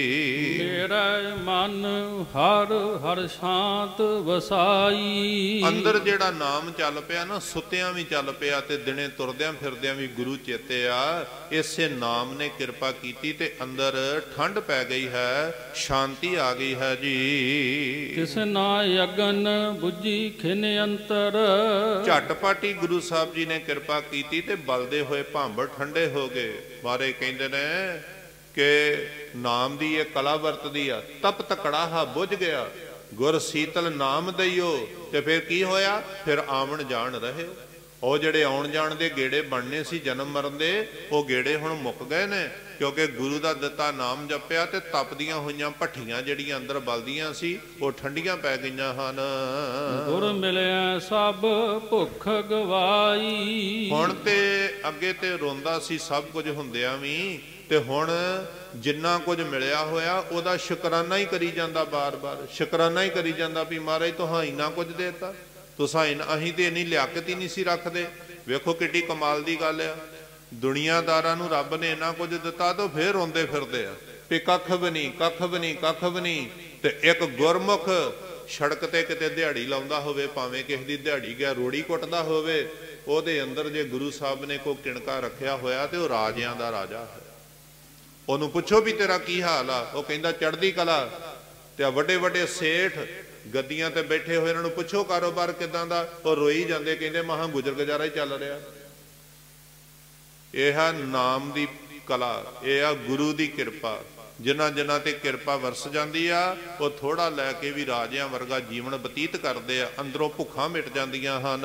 ਮੇਰਾ ਮਨ ਹਰ ਹਰ ਸ਼ਾਂਤ ਵਸਾਈ। ਅੰਦਰ ਜਿਹੜਾ ਨਾਮ ਚੱਲ ਪਿਆ ਨਾ, ਸੁੱਤਿਆਂ ਵੀ ਚੱਲ ਪਿਆ ਤੇ ਦਿਨੇ ਤੁਰਦਿਆਂ ਫਿਰਦਿਆਂ ਵੀ ਗੁਰੂ ਚੇਤੇ ਆ। ਇਸੇ ਨਾਮ ਨੇ ਕਿਰਪਾ ਕੀਤੀ ਤੇ ਅੰਦਰ ਠੰਡ ਪੈ ਗਈ ਹੈ, ਸ਼ਾਂਤੀ ਆ ਗਈ ਹੈ ਜੀ। ਤਿਸ ਨਾ ਅਗਨ ਬੁੱਝੀ ਖਿਨ ਅੰਤਰ। ਝਟਪਟ ਹੀ ਗੁਰੂ ਸਾਹਿਬ ਜੀ ਨੇ ਕਿਰਪਾ ਕੀਤੀ ਤੇ ਬਲਦੇ ਹੋਏ ਭਾਂਬੜ ਠੰਡੇ ਹੋ ਗਏ। ਬਾਰੇ ਕਹਿੰਦੇ ਨੇ ਕਿ ਨਾਮ ਦੀ ਇਹ ਕਲਾ ਵਰਤਦੀ ਆ। ਤਪ ਤਕੜਾਹਾ ਬੁੱਝ ਗਿਆ, ਗੁਰ ਸੀਤਲ ਨਾਮ ਦਈਓ। ਤੇ ਫਿਰ ਕੀ ਹੋਇਆ? ਫਿਰ ਆਵਣ ਜਾਣ ਰਹੇ। ਉਹ ਜਿਹੜੇ ਆਉਣ ਜਾਣ ਦੇ ਗੇੜੇ ਬਣਨੇ ਸੀ ਜਨਮ ਮਰਨ ਦੇ, ਉਹ ਗੇੜੇ ਹੁਣ ਮੁੱਕ ਗਏ ਨੇ, ਕਿਉਂਕਿ ਗੁਰੂ ਦਾ ਦਿੱਤਾ ਨਾਮ ਜਪਿਆ ਤੇ ਤਪਦੀਆਂ ਹੋਈਆਂ ਭੱਠੀਆਂ ਜਿਹੜੀਆਂ ਅੰਦਰ ਬਲਦੀਆਂ ਸੀ ਉਹ ਠੰਡੀਆਂ ਪੈ ਗਈਆਂ ਹਨ। ਗੁਰ ਮਿਲਿਆ ਸਭ ਭੁੱਖ ਗਵਾਈ। ਹੁਣ ਤੇ ਅੱਗੇ ਤੇ ਰੋਂਦਾ ਸੀ ਸਭ ਕੁਝ ਹੁੰਦਿਆਂ ਵੀ, ਤੇ ਹੁਣ ਜਿੰਨਾ ਕੁਝ ਮਿਲਿਆ ਹੋਇਆ ਉਹਦਾ ਸ਼ੁਕਰਾਨਾ ਹੀ ਕਰੀ ਜਾਂਦਾ, ਬਾਰ-ਬਾਰ ਸ਼ੁਕਰਾਨਾ ਹੀ ਕਰੀ ਜਾਂਦਾ ਵੀ ਮਹਾਰਾਜ ਤੁਹਾਂ ਇੰਨਾ ਕੁਝ ਦੇਤਾ, ਤੁਸਾਂ ਅਸੀਂ ਤੇ ਇੰਨੀ ਲਿਆਕਤ ਹੀ ਨਹੀਂ ਸੀ ਰੱਖਦੇ। ਵੇਖੋ ਕਿੱਡੀ ਕਮਾਲ ਦੀ ਗੱਲ ਆ। ਦੁਨੀਆਦਾਰਾਂ ਨੂੰ ਰੱਬ ਨੇ ਇੰਨਾ ਕੁਝ ਦਿੱਤਾ ਤਾਂ ਫੇਰ ਰੋਂਦੇ ਫਿਰਦੇ ਆ ਵੀ ਕੱਖ ਵੀ ਨਹੀਂ, ਕੱਖ ਵੀ ਨਹੀਂ, ਕੱਖ ਵੀ ਨਹੀਂ। ਤੇ ਇੱਕ ਗੁਰਮੁਖ ਸੜਕ ਤੇ ਕਿਤੇ ਦਿਹਾੜੀ ਲਾਉਂਦਾ ਹੋਵੇ, ਭਾਵੇਂ ਕਿਸੇ ਦੀ ਦਿਹਾੜੀ ਗਿਆ ਰੋੜੀ ਕੁੱਟਦਾ ਹੋਵੇ, ਉਹਦੇ ਅੰਦਰ ਜੇ ਗੁਰੂ ਸਾਹਿਬ ਨੇ ਕੋਈ ਕਿਣਕਾ ਰੱਖਿਆ ਹੋਇਆ ਤੇ ਉਹ ਰਾਜਿਆਂ ਦਾ ਰਾਜਾ ਹੈ। ਉਹਨੂੰ ਪੁੱਛੋ ਵੀ ਤੇਰਾ ਕੀ ਹਾਲ ਆ, ਉਹ ਕਹਿੰਦਾ ਚੜ੍ਹਦੀ ਕਲਾ। ਤੇ ਆ ਵੱਡੇ ਵੱਡੇ ਸੇਠ ਗੱਦੀਆਂ ਤੇ ਬੈਠੇ ਹੋਏ, ਇਹਨਾਂ ਨੂੰ ਪੁੱਛੋ ਕਾਰੋਬਾਰ ਕਿਦਾਂ ਦਾ, ਉਹ ਰੋਈ ਜਾਂਦੇ, ਕਹਿੰਦੇ ਮਹਾ ਗੁਜ਼ਰ ਗੁਜ਼ਾਰਾ ਹੀ ਚੱਲ ਰਿਹਾ। ਇਹ ਹੈ ਨਾਮ ਦੀ ਕਲਾ, ਇਹ ਆ ਗੁਰੂ ਦੀ ਕਿਰਪਾ। ਜਿਨ੍ਹਾਂ ਜਿਨ੍ਹਾਂ ਤੇ ਕਿਰਪਾ ਵਰਸ ਜਾਂਦੀ ਆ, ਉਹ ਥੋੜਾ ਲੈ ਕੇ ਵੀ ਰਾਜਿਆਂ ਵਰਗਾ ਜੀਵਨ ਬਤੀਤ ਕਰਦੇ ਆ, ਅੰਦਰੋਂ ਭੁੱਖਾਂ ਮਿਟ ਜਾਂਦੀਆਂ ਹਨ।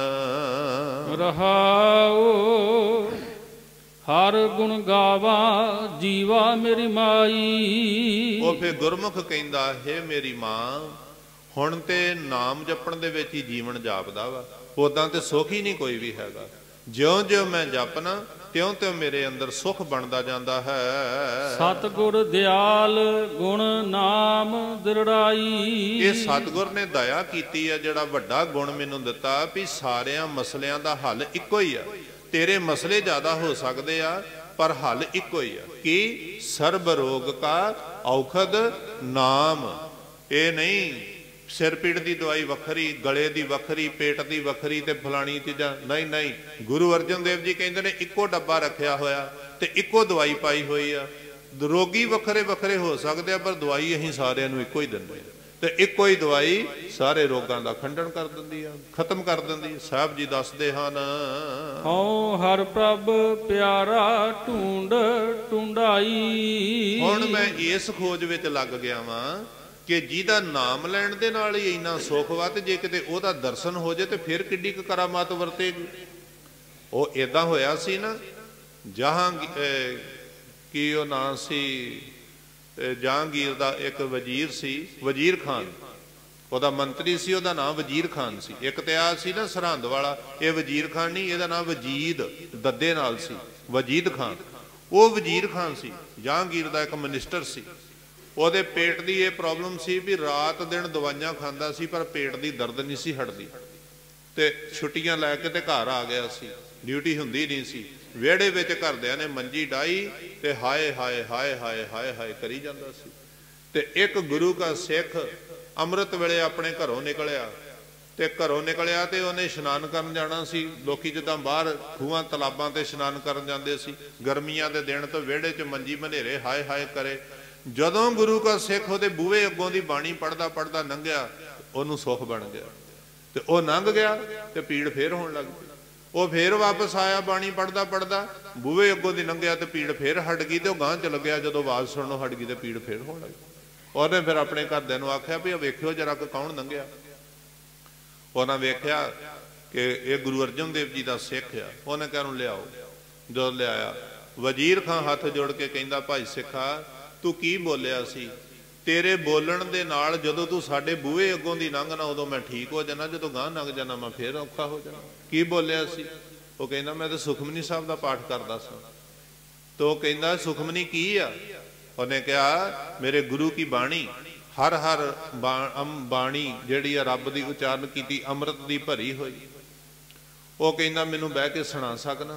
ਰਹਾਉ ਹਰ ਗੁਣ ਗਾਵਾ ਜੀਵਾ ਮੇਰੀ ਮਾਈ। ਉਹ ਫੇ ਗੁਰਮੁਖ ਕਹਿੰਦਾ, ਹੇ ਮੇਰੀ ਮਾਂ, ਹੁਣ ਤੇ ਨਾਮ ਜਪਣ ਦੇ ਵਿੱਚ ਹੀ ਜੀਵਨ ਜਾਪਦਾ ਵਾ, ਉਦਾਂ ਤੇ ਸੁੱਖ ਹੀ ਨਹੀਂ ਕੋਈ ਵੀ ਹੈਗਾ। ਜਿਉਂ ਜਿਉਂ ਮੈਂ ਜਪਨਾ ਤਿਉਂ ਤਿਉਂ ਮੇਰੇ ਅੰਦਰ ਸੁੱਖ ਬਣਦਾ ਜਾਂਦਾ ਹੈ। ਸਤਿਗੁਰ ਦਿਆਲ ਗੁਣ ਨਾਮ ਦ੍ਰਿੜਾਈ। ਇਹ ਸਤਿਗੁਰ ਨੇ ਦਇਆ ਕੀਤੀ ਆ, ਜਿਹੜਾ ਵੱਡਾ ਗੁਣ ਮੈਨੂੰ ਦਿੱਤਾ ਵੀ ਸਾਰਿਆਂ ਮਸਲਿਆਂ ਦਾ ਹੱਲ ਇੱਕੋ ਹੀ ਆ। ਤੇਰੇ ਮਸਲੇ ਜ਼ਿਆਦਾ ਹੋ ਸਕਦੇ ਆ ਪਰ ਹੱਲ ਇੱਕੋ ਹੀ ਆ। ਕੀ? ਸਰਬ ਰੋਗ ਕਾ ਔਖਦ ਨਾਮ। ਇਹ ਨਹੀਂ ਸਿਰ ਪੀੜ ਦੀ ਦਵਾਈ ਵੱਖਰੀ, ਗਲੇ ਦੀ ਵੱਖਰੀ, ਪੇਟ ਦੀ ਵੱਖਰੀ ਤੇ ਫਲਾਣੀ ਚੀਜ਼ਾਂ, ਨਹੀਂ ਨਹੀਂ। ਗੁਰੂ ਅਰਜਨ ਦੇਵ ਜੀ ਕਹਿੰਦੇ ਨੇ ਇੱਕੋ ਡੱਬਾ ਰੱਖਿਆ ਹੋਇਆ ਤੇ ਇੱਕੋ ਦਵਾਈ ਪਾਈ ਹੋਈ ਆ। ਰੋਗੀ ਵੱਖਰੇ ਵੱਖਰੇ ਹੋ ਸਕਦੇ ਆ ਪਰ ਦਵਾਈ ਅਸੀਂ ਸਾਰਿਆਂ ਨੂੰ ਇੱਕੋ ਹੀ ਦਿੰਦੇ ਆ, ਤੇ ਇੱਕੋ ਹੀ ਦਵਾਈ ਸਾਰੇ ਰੋਗਾਂ ਦਾ ਖੰਡਨ ਕਰ ਦਿੰਦੀ ਆ, ਖਤਮ ਕਰ ਦਿੰਦੀ। ਸਾਹਿਬ ਜੀ ਦੱਸਦੇ ਹਨ, ਹਉ ਹਰ ਪ੍ਰਭ ਪਿਆਰਾ ਢੂੰਡ ਢੂੰਡਾਈ। ਹੁਣ ਮੈਂ ਇਸ ਖੋਜ ਵਿੱਚ ਲੱਗ ਗਿਆ ਵਾਂ ਕਿ ਜਿਹਦਾ ਨਾਮ ਲੈਣ ਦੇ ਨਾਲ ਹੀ ਇੰਨਾ ਸੁੱਖ ਵਾ, ਤੇ ਜੇ ਕਿਤੇ ਉਹਦਾ ਦਰਸ਼ਨ ਹੋ ਜੇ ਤੇ ਫਿਰ ਕਿੱਡੀ ਕੁ ਕਰਾਮਾਤ ਵਰਤੇਗੀ। ਉਹ ਏਦਾਂ ਹੋਇਆ ਸੀ ਨਾ, ਜਹਾਂ ਕੀ ਉਹ ਨਾਂ ਸੀ, ਜਹਾਂਗੀਰ ਦਾ ਇੱਕ ਵਜ਼ੀਰ ਸੀ, ਵਜ਼ੀਰ ਖਾਨ ਉਹਦਾ ਮੰਤਰੀ ਸੀ, ਉਹਦਾ ਨਾਮ ਵਜ਼ੀਰ ਖਾਨ ਸੀ। ਇੱਕ ਤੇ ਆ ਸੀ ਨਾ ਸਰਹੰਦ ਵਾਲਾ, ਇਹ ਵਜ਼ੀਰ ਖਾਨ ਨਹੀਂ, ਇਹਦਾ ਨਾਮ ਵਜੀਦ ਦੱਦੇ ਨਾਲ ਸੀ, ਵਜੀਦ ਖਾਨ। ਉਹ ਵਜ਼ੀਰ ਖਾਨ ਸੀ, ਜਹਾਂਗੀਰ ਦਾ ਇੱਕ ਮਿਨਿਸਟਰ ਸੀ। ਉਹਦੇ ਪੇਟ ਦੀ ਇਹ ਪ੍ਰੋਬਲਮ ਸੀ ਵੀ ਰਾਤ ਦਿਨ ਦਵਾਈਆਂ ਖਾਂਦਾ ਸੀ ਪਰ ਪੇਟ ਦੀ ਦਰਦ ਨਹੀਂ ਸੀ ਹਟਦੀ, ਤੇ ਛੁੱਟੀਆਂ ਲੈ ਕੇ ਤੇ ਘਰ ਆ ਗਿਆ ਸੀ, ਡਿਊਟੀ ਹੁੰਦੀ ਨਹੀਂ ਸੀ। ਵਿਹੜੇ ਵਿੱਚ ਘਰਦਿਆਂ ਨੇ ਮੰਜੀ ਡਾਈ ਤੇ ਹਾਏ ਹਾਏ ਹਾਏ ਹਾਏ ਹਾਏ ਹਾਏ ਕਰੀ ਜਾਂਦਾ ਸੀ। ਤੇ ਇੱਕ ਗੁਰੂ ਕਾ ਸਿੱਖ ਅੰਮ੍ਰਿਤ ਵੇਲੇ ਆਪਣੇ ਘਰੋਂ ਨਿਕਲਿਆ ਤੇ ਘਰੋਂ ਨਿਕਲਿਆ ਤੇ ਉਹਨੇ ਇਸ਼ਨਾਨ ਕਰਨ ਜਾਣਾ ਸੀ। ਲੋਕੀ ਜਿੱਦਾਂ ਬਾਹਰ ਖੂਹਾਂ ਤਲਾਬਾਂ ਤੇ ਇਸ਼ਨਾਨ ਕਰਨ ਜਾਂਦੇ ਸੀ, ਗਰਮੀਆਂ ਦੇ ਦਿਨ ਤੋਂ ਵਿਹੜੇ 'ਚ ਮੰਜੀ ਮਨੇਰੇ ਹਾਏ ਹਾਏ ਕਰੇ। ਜਦੋਂ ਗੁਰੂ ਕਾ ਸਿੱਖ ਉਹਦੇ ਬੂਹੇ ਅੱਗੋਂ ਦੀ ਬਾਣੀ ਪੜ੍ਹਦਾ ਪੜ੍ਹਦਾ ਲੰਘਿਆ, ਉਹਨੂੰ ਸੁੱਖ ਬਣ ਗਿਆ ਤੇ ਉਹ ਲੰਘ ਗਿਆ ਤੇ ਪੀੜ ਫੇਰ ਹੋਣ ਲੱਗ ਪਈ। ਉਹ ਫੇਰ ਵਾਪਸ ਆਇਆ, ਬਾਣੀ ਪੜ੍ਹਦਾ ਪੜ੍ਹਦਾ ਬੂਹੇ ਅੱਗੋਂ ਦੀ ਲੰਘਿਆ ਤੇ ਪੀੜ ਫੇਰ ਹਟ ਗਈ ਤੇ ਉਹ ਗਾਂਹ ਚਲ ਗਿਆ। ਜਦੋਂ ਆਵਾਜ਼ ਸੁਣਨੋਂ ਹਟ ਗਈ ਤੇ ਪੀੜ ਫੇਰ ਹੋਣ ਲੱਗ ਪਈ। ਉਹਨੇ ਫਿਰ ਆਪਣੇ ਘਰਦਿਆਂ ਨੂੰ ਆਖਿਆ ਵੀ ਵੇਖਿਓ ਜਰਾ ਕਿ ਕੌਣ ਲੰਘਿਆ। ਉਹਨਾਂ ਵੇਖਿਆ ਕਿ ਇਹ ਗੁਰੂ ਅਰਜਨ ਦੇਵ ਜੀ ਦਾ ਸਿੱਖ ਆ। ਉਹਨੇ ਕਿਹਾ ਉਹਨੂੰ ਲਿਆਓ। ਜਦੋਂ ਲਿਆਇਆ, ਵਜ਼ੀਰ ਖਾਂ ਹੱਥ ਜੋੜ ਕੇ ਕਹਿੰਦਾ, ਭਾਈ ਸਿੱਖਾ ਤੂੰ ਕੀ ਬੋਲਿਆ ਸੀ? ਤੇਰੇ ਬੋਲਣ ਦੇ ਨਾਲ ਜਦੋਂ ਤੂੰ ਸਾਡੇ ਬੂਹੇ ਅੱਗੋਂ ਦੀ ਲੰਘਣਾ ਉਦੋਂ ਮੈਂ ਠੀਕ ਹੋ ਜਾਣਾ, ਜਦੋਂ ਗਾਂਹ ਲੰਘ ਜਾਣਾ ਮੈਂ ਫੇਰ ਔਖਾ ਹੋ ਜਾਣਾ। ਕੀ ਬੋਲਿਆ ਸੀ? ਉਹ ਕਹਿੰਦਾ ਮੈਂ ਤਾਂ ਸੁਖਮਨੀ ਸਾਹਿਬ ਦਾ ਪਾਠ ਕਰਦਾ ਸਾਂ। ਤੇ ਉਹ ਕਹਿੰਦਾ ਸੁਖਮਨੀ ਕੀ ਆ? ਉਹਨੇ ਕਿਹਾ ਮੇਰੇ ਗੁਰੂ ਕੀ ਬਾਣੀ, ਹਰ ਹਰ ਬਾਣੀ ਜਿਹੜੀ ਆ ਰੱਬ ਦੀ ਉਚਾਰਨ ਕੀਤੀ, ਅੰਮ੍ਰਿਤ ਦੀ ਭਰੀ ਹੋਈ। ਉਹ ਕਹਿੰਦਾ ਮੈਨੂੰ ਬਹਿ ਕੇ ਸੁਣਾ ਸਕਣਾ?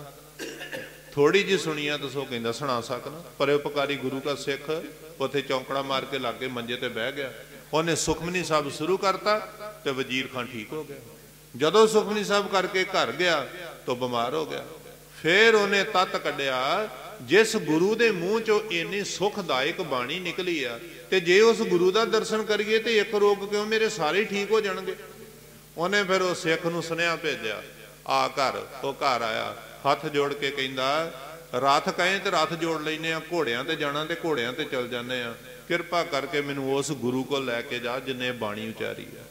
ਥੋੜੀ ਜਿਹੀ ਸੁਣੀ ਆ ਤੁਸੀਂ? ਉਹ ਕਹਿੰਦਾ ਸੁਣਾ ਸਕਣਾ। ਪਰਉਪਕਾਰੀ ਗੁਰੂ ਕਾ ਸਿੱਖ ਉੱਥੇ ਚੌਂਕੜਾ ਮਾਰ ਕੇ ਲਾਗੇ ਮੰਜੇ ਤੇ ਬਹਿ ਗਿਆ। ਉਹਨੇ ਸੁਖਮਨੀ ਸਾਹਿਬ ਸ਼ੁਰੂ ਕਰਤਾ ਤੇ ਵਜ਼ੀਰ ਖਾਨ ਠੀਕ ਹੋ ਗਿਆ। ਜਦੋਂ ਸੁਖਮਨੀ ਸਾਹਿਬ ਕਰਕੇ ਘਰ ਗਿਆ ਤਾਂ ਬਿਮਾਰ ਹੋ ਗਿਆ। ਫਿਰ ਉਹਨੇ ਤੱਤ ਕੱਢਿਆ, ਜਿਸ ਗੁਰੂ ਦੇ ਮੂੰਹ ਚੋਂ ਇੰਨੀ ਸੁਖਦਾਇਕ ਬਾਣੀ ਨਿਕਲੀ ਆ ਤੇ ਜੇ ਉਸ ਗੁਰੂ ਦਾ ਦਰਸ਼ਨ ਕਰੀਏ ਤੇ ਇੱਕ ਰੋਗ ਕਿਉਂ, ਮੇਰੇ ਸਾਰੇ ਠੀਕ ਹੋ ਜਾਣਗੇ। ਉਹਨੇ ਫਿਰ ਉਹ ਸਿੱਖ ਨੂੰ ਸੁਨੇਹਾ ਭੇਜਿਆ, ਆ ਘਰ। ਉਹ ਘਰ ਆਇਆ, ਹੱਥ ਜੋੜ ਕੇ ਕਹਿੰਦਾ ਰੱਥ ਕਹੇ ਤੇ ਰੱਥ ਜੋੜ ਲੈਨੇ ਆ, ਘੋੜਿਆਂ ਤੇ ਜਾਣਾ ਤੇ ਘੋੜਿਆਂ ਤੇ ਚਲ ਜਾਂਦੇ ਆ, ਕਿਰਪਾ ਕਰਕੇ ਮੈਨੂੰ ਉਸ ਗੁਰੂ ਕੋਲ ਲੈ ਕੇ ਜਾ ਜਿਨੇ ਬਾਣੀ ਉਚਾਰੀ ਆ।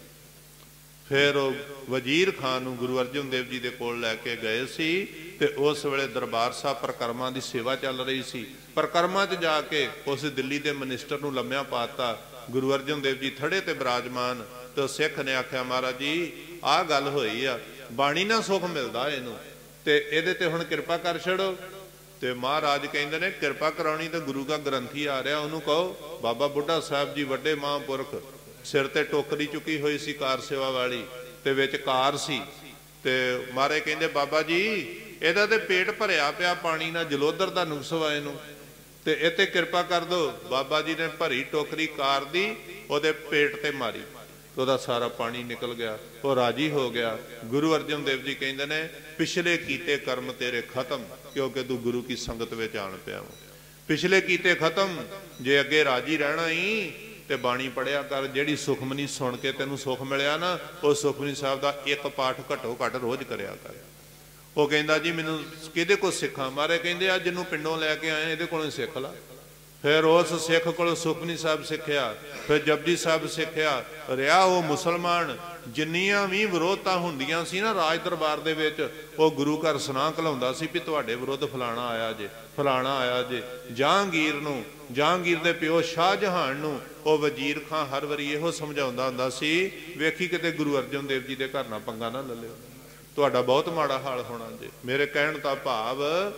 ਫਿਰ ਉਹ ਵਜ਼ੀਰ ਖਾਨ ਨੂੰ ਗੁਰੂ ਅਰਜਨ ਦੇਵ ਜੀ ਦੇ ਕੋਲ ਲੈ ਕੇ ਗਏ ਸੀ ਤੇ ਉਸ ਵੇਲੇ ਦਰਬਾਰ ਸਾਹਿਬ ਪ੍ਰਕਰਮਾਂ ਦੀ ਸੇਵਾ ਚੱਲ ਰਹੀ ਸੀ। ਪ੍ਰਕਰਮਾਂ 'ਚ ਜਾ ਕੇ ਉਸ ਦਿੱਲੀ ਦੇ ਮਿਨਿਸਟਰ ਨੂੰ ਲੰਮਿਆ ਪਾਤਾ। ਗੁਰੂ ਅਰਜਨ ਦੇਵ ਜੀ ਥੜੇ ਤੇ ਬਿਰਾਜਮਾਨ ਤੇ ਸਿੱਖ ਨੇ ਆਖਿਆ, ਮਹਾਰਾਜ ਜੀ ਆਹ ਗੱਲ ਹੋਈ ਆ, ਬਾਣੀ ਨਾਲ ਸੁੱਖ ਮਿਲਦਾ ਇਹਨੂੰ ਤੇ ਇਹਦੇ ਤੇ ਹੁਣ ਕਿਰਪਾ ਕਰ ਛੱਡੋ। ਤੇ ਮਹਾਰਾਜ ਕਹਿੰਦੇ ਨੇ ਕਿਰਪਾ ਕਰਾਉਣੀ ਤਾਂ ਗੁਰੂ ਦਾ ਗ੍ਰੰਥੀ ਆ ਰਿਹਾ, ਉਹਨੂੰ ਕਹੋ। ਬਾਬਾ ਬੁੱਢਾ ਸਾਹਿਬ ਜੀ ਵੱਡੇ ਮਹਾਂਪੁਰਖ, ਸਿਰ ਤੇ ਟੋਕਰੀ ਚੁੱਕੀ ਹੋਈ ਸੀ ਕਾਰ ਸੇਵਾ ਵਾਲੀ ਤੇ ਵਿੱਚ ਕਾਰ ਸੀ। ਤੇ ਮਹਾਰਾਜ ਕਹਿੰਦੇ ਬਾਬਾ ਜੀ ਇਹਦਾ ਤੇ ਪੇਟ ਭਰਿਆ ਪਿਆ ਪਾਣੀ ਨਾਲ, ਜਲੋਧਰ ਦਾ ਨੁਕਸ ਵਾ ਇਹਨੂੰ, ਤੇ ਇਹ ਤੇ ਕਿਰਪਾ ਕਰ ਦੋ। ਬਾਬਾ ਜੀ ਨੇ ਭਰੀ ਟੋਕਰੀ ਕਾਰ ਦੀ ਉਹਦੇ ਪੇਟ ਤੇ ਮਾਰੀ, ਉਹਦਾ ਸਾਰਾ ਪਾਣੀ ਨਿਕਲ ਗਿਆ। ਉਹ ਰਾਜੀ ਹੋ ਗਿਆ। ਗੁਰੂ ਅਰਜਨ ਦੇਵ ਜੀ ਕਹਿੰਦੇ ਨੇ ਪਿਛਲੇ ਕੀਤੇ ਕਰਮ ਤੇਰੇ ਖਤਮ, ਕਿਉਂਕਿ ਤੂੰ ਗੁਰੂ ਕੀ ਸੰਗਤ ਵਿੱਚ ਆਣ ਪਿਆ। ਪਿਛਲੇ ਕੀਤੇ ਖਤਮ, ਜੇ ਅੱਗੇ ਰਾਜੀ ਰਹਿਣਾ ਹੀ ਤੇ ਬਾਣੀ ਪੜਿਆ ਕਰ। ਜਿਹੜੀ ਸੁਖਮਨੀ ਸੁਣ ਕੇ ਤੈਨੂੰ ਸੁੱਖ ਮਿਲਿਆ ਨਾ, ਉਹ ਸੁਖਮਨੀ ਸਾਹਿਬ ਦਾ ਇੱਕ ਪਾਠ ਘੱਟੋ ਘੱਟ ਰੋਜ਼ ਕਰਿਆ ਕਰ। ਉਹ ਕਹਿੰਦਾ ਜੀ ਮੈਨੂੰ ਕਿਹਦੇ ਕੋਲ ਸਿੱਖਾਂ? ਮਾਰੇ ਕਹਿੰਦੇ ਆ ਜਿਹਨੂੰ ਪਿੰਡੋਂ ਲੈ ਕੇ ਆਏ ਇਹਦੇ ਕੋਲੋਂ ਸਿੱਖ ਲਾ। ਫਿਰ ਉਸ ਸਿੱਖ ਕੋਲੋਂ ਸੁਖਮਨੀ ਸਾਹਿਬ ਸਿੱਖਿਆ, ਫਿਰ ਜਪਜੀ ਸਾਹਿਬ ਸਿੱਖਿਆ। ਰਿਹਾ ਉਹ ਮੁਸਲਮਾਨ। ਜਿੰਨੀਆਂ ਵੀ ਵਿਰੋਧਤਾ ਹੁੰਦੀਆਂ ਸੀ ਨਾ ਰਾਜ ਦਰਬਾਰ ਦੇ ਵਿੱਚ, ਉਹ ਗੁਰੂ ਘਰ ਸੁਨਾਹ ਘਲਾਉਂਦਾ ਸੀ ਵੀ ਤੁਹਾਡੇ ਵਿਰੁੱਧ ਫਲਾਣਾ ਆਇਆ ਜੇ, ਫਲਾਣਾ ਆਇਆ ਜੇ। ਜਹਾਂਗੀਰ ਨੂੰ, ਜਹਾਂਗੀਰ ਦੇ ਪਿਓ ਸ਼ਾਹਜਹਾਨ ਨੂੰ ਉਹ ਵਜ਼ੀਰ ਖਾਂ ਹਰ ਵਾਰੀ ਇਹੋ ਸਮਝਾਉਂਦਾ ਹੁੰਦਾ ਸੀ, ਵੇਖੀ ਕਿਤੇ ਗੁਰੂ ਅਰਜਨ ਦੇਵ ਜੀ ਦੇ ਘਰ ਨਾਲ ਪੰਗਾ ਨਾ ਲੈ ਲਿਓ, ਤੁਹਾਡਾ ਬਹੁਤ ਮਾੜਾ ਹਾਲ ਹੋਣਾ ਜੇ। ਮੇਰੇ ਕਹਿਣ ਦਾ ਭਾਵ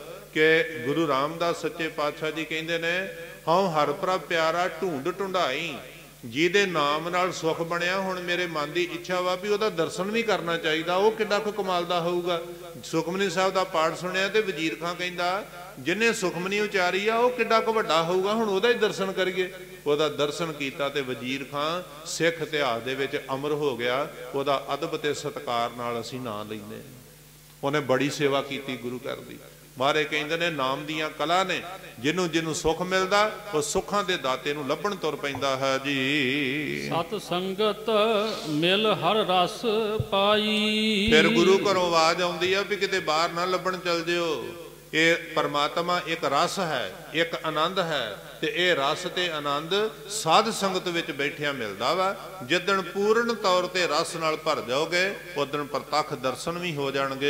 ਕਿ ਗੁਰੂ ਰਾਮਦਾਸ ਸੱਚੇ ਪਾਤਸ਼ਾਹ ਜੀ ਕਹਿੰਦੇ ਨੇ, ਹਉ ਹਰ ਪ੍ਰਭ ਪਿਆਰਾ ਢੂੰਡ ਢੁੰਡਾਈ, ਜਿਹਦੇ ਨਾਮ ਨਾਲ ਸੁੱਖ ਬਣਿਆ। ਹੁਣ ਮੇਰੇ ਮਨ ਦੀ ਇੱਛਾ ਵਾ ਵੀ ਉਹਦਾ ਦਰਸ਼ਨ ਵੀ ਕਰਨਾ ਚਾਹੀਦਾ। ਉਹ ਕਿੱਡਾ ਕੁ ਕਮਾਲ ਦਾ ਹੋਊਗਾ। ਸੁਖਮਨੀ ਸਾਹਿਬ ਦਾ ਪਾਠ ਸੁਣਿਆ ਤੇ ਵਜ਼ੀਰ ਖਾਂ ਕਹਿੰਦਾ ਜਿਹਨੇ ਸੁਖਮਨੀ ਉਚਾਰੀ ਆ ਉਹ ਕਿੱਡਾ ਕੁ ਵੱਡਾ ਹੋਊਗਾ, ਹੁਣ ਉਹਦਾ ਹੀ ਦਰਸ਼ਨ ਕਰੀਏ। ਉਹਦਾ ਦਰਸ਼ਨ ਕੀਤਾ ਤੇ ਵਜ਼ੀਰ ਖਾਂ ਸਿੱਖ ਇਤਿਹਾਸ ਦੇ ਵਿੱਚ ਅਮਰ ਹੋ ਗਿਆ। ਉਹਦਾ ਅਦਬ ਤੇ ਸਤਿਕਾਰ ਨਾਲ ਅਸੀਂ ਨਾਂ ਲੈਂਦੇ। ਉਹਨੇ ਬੜੀ ਸੇਵਾ ਕੀਤੀ ਗੁਰੂ ਘਰ ਦੀ। ਮਾਰੇ ਕਹਿੰਦੇ ਨੇ ਨਾਮ ਦੀਆਂ ਕਲਾ ਨੇ, ਜਿਹਨੂੰ ਜਿਹਨੂੰ ਸੁੱਖ ਮਿਲਦਾ ਉਹ ਸੁੱਖਾਂ ਦੇ ਦਾਤੇ ਨੂੰ ਲੱਭਣ ਤੁਰ ਪੈਂਦਾ ਹੈ ਜੀ। ਸਤ ਸੰਗਤ ਮਿਲ ਹਰ ਰਸ ਪਾਈ। ਫਿਰ ਗੁਰੂ ਘਰੋਂ ਆਵਾਜ਼ ਆਉਂਦੀ ਆ ਵੀ ਕਿਤੇ ਬਾਹਰ ਨਾ ਲੱਭਣ ਚਲ ਜਿਓ। ਇਹ ਪਰਮਾਤਮਾ ਇੱਕ ਰਸ ਹੈ, ਇੱਕ ਆਨੰਦ ਹੈ ਤੇ ਇਹ ਰਸ ਤੇ ਆਨੰਦ ਸਾਧ ਸੰਗਤ ਵਿੱਚ ਬੈਠਿਆਂ ਮਿਲਦਾ ਵਾ। ਜਿੱਦਣ ਪੂਰਨ ਤੌਰ ਤੇ ਰਸ ਨਾਲ ਭਰ ਜਾਓਗੇ ਉਦਣ ਪ੍ਰਤੱਖ ਦਰਸ਼ਨ ਵੀ ਹੋ ਜਾਣਗੇ।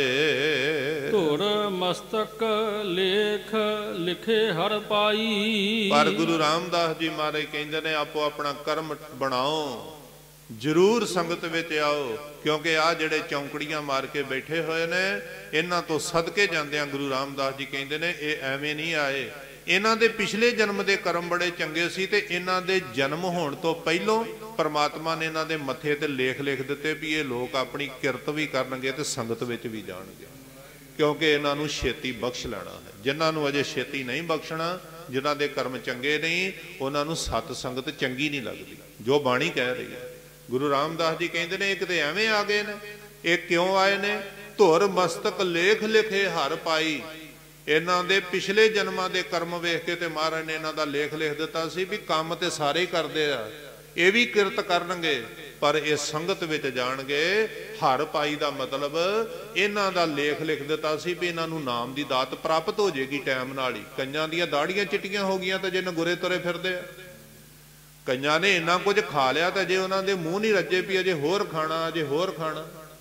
ਧੁਰ ਮਸਤਕ ਲੇਖ ਲਿਖੇ ਹਰ ਪਾਈ। ਪਰ ਗੁਰੂ ਰਾਮਦਾਸ ਜੀ ਮਹਾਰਾਜ ਕਹਿੰਦੇ ਨੇ ਆਪੋ ਆਪਣਾ ਕਰਮ ਬਣਾਓ, ਜ਼ਰੂਰ ਸੰਗਤ ਵਿੱਚ ਆਓ, ਕਿਉਂਕਿ ਆ ਜਿਹੜੇ ਚੌਂਕੜੀਆਂ ਮਾਰ ਕੇ ਬੈਠੇ ਹੋਏ ਨੇ ਇਹਨਾਂ ਤੋਂ ਸਦਕੇ ਜਾਂਦਿਆਂ ਗੁਰੂ ਰਾਮਦਾਸ ਜੀ ਕਹਿੰਦੇ ਨੇ ਇਹ ਐਵੇਂ ਨਹੀਂ ਆਏ। ਇਹਨਾਂ ਦੇ ਪਿਛਲੇ ਜਨਮ ਦੇ ਕਰਮ ਬੜੇ ਚੰਗੇ ਸੀ ਤੇ ਇਹਨਾਂ ਦੇ ਜਨਮ ਹੋਣ ਤੋਂ ਪਹਿਲੋਂ ਪਰਮਾਤਮਾ ਨੇ ਇਹਨਾਂ ਦੇ ਮੱਥੇ ਤੇ ਲੇਖ ਲਿਖ ਦਿੱਤੇ ਵੀ ਇਹ ਲੋਕ ਆਪਣੀ ਕਿਰਤ ਵੀ ਕਰਨਗੇ ਤੇ ਸੰਗਤ ਵਿੱਚ ਵੀ ਜਾਣਗੇ, ਕਿਉਂਕਿ ਇਹਨਾਂ ਨੂੰ ਛੇਤੀ ਬਖਸ਼ ਲੈਣਾ ਹੈ। ਜਿਨ੍ਹਾਂ ਨੂੰ ਅਜੇ ਛੇਤੀ ਨਹੀਂ ਬਖਸ਼ਣਾ, ਜਿਨ੍ਹਾਂ ਦੇ ਕਰਮ ਚੰਗੇ ਨਹੀਂ, ਉਹਨਾਂ ਨੂੰ ਸਤ ਸੰਗਤ ਚੰਗੀ ਨਹੀਂ ਲੱਗਦੀ। ਜੋ ਬਾਣੀ ਕਹਿ ਰਹੀ ਹੈ ਗੁਰੂ ਰਾਮਦਾਸ ਜੀ ਕਹਿੰਦੇ ਨੇ, ਇੱਕ ਤੇ ਐਵੇਂ ਆ ਗਏ ਨੇ, ਇਹ ਕਿਉਂ ਆਏ ਨੇ? ਧੁਰ ਮਸਤਕ ਲੇਖ ਲਿਖੇ ਹਰ ਪਾਈ। ਇਹਨਾਂ ਦੇ ਪਿਛਲੇ ਜਨਮਾਂ ਦੇ ਕਰਮ ਵੇਖ ਕੇ ਤੇ ਮਹਾਰਾਜ ਨੇ ਇਹਨਾਂ ਦਾ ਲੇਖ ਲਿਖ ਦਿੱਤਾ ਸੀ ਵੀ ਕੰਮ ਤੇ ਸਾਰੇ ਹੀ ਕਰਦੇ ਆ, ਇਹ ਵੀ ਕਿਰਤ ਕਰਨਗੇ, ਪਰ ਇਹ ਸੰਗਤ ਵਿੱਚ ਜਾਣਗੇ। ਹਰ ਪਾਈ ਦਾ ਮਤਲਬ ਇਹਨਾਂ ਦਾ ਲੇਖ ਲਿਖ ਦਿੱਤਾ ਸੀ ਵੀ ਇਹਨਾਂ ਨੂੰ ਨਾਮ ਦੀ ਦਾਤ ਪ੍ਰਾਪਤ ਹੋ ਜਾਏਗੀ ਟਾਈਮ ਨਾਲ ਹੀ। ਕਈਆਂ ਦੀਆਂ ਦਾੜੀਆਂ ਚਿੱਟੀਆਂ ਹੋ ਗਈਆਂ ਤੇ ਜੇ ਨਗੁਰੇ ਤੁਰੇ ਫਿਰਦੇ ਆ। ਕਈਆਂ ਨੇ ਇੰਨਾ ਕੁਝ ਖਾ ਲਿਆ ਤਾਂ ਜੇ ਉਹਨਾਂ ਦੇ ਮੂੰਹ ਨਹੀਂ ਰੱਜੇ ਵੀ ਅਜੇ ਹੋਰ ਖਾਣਾ, ਅਜੇ ਹੋਰ ਖਾਣਾ।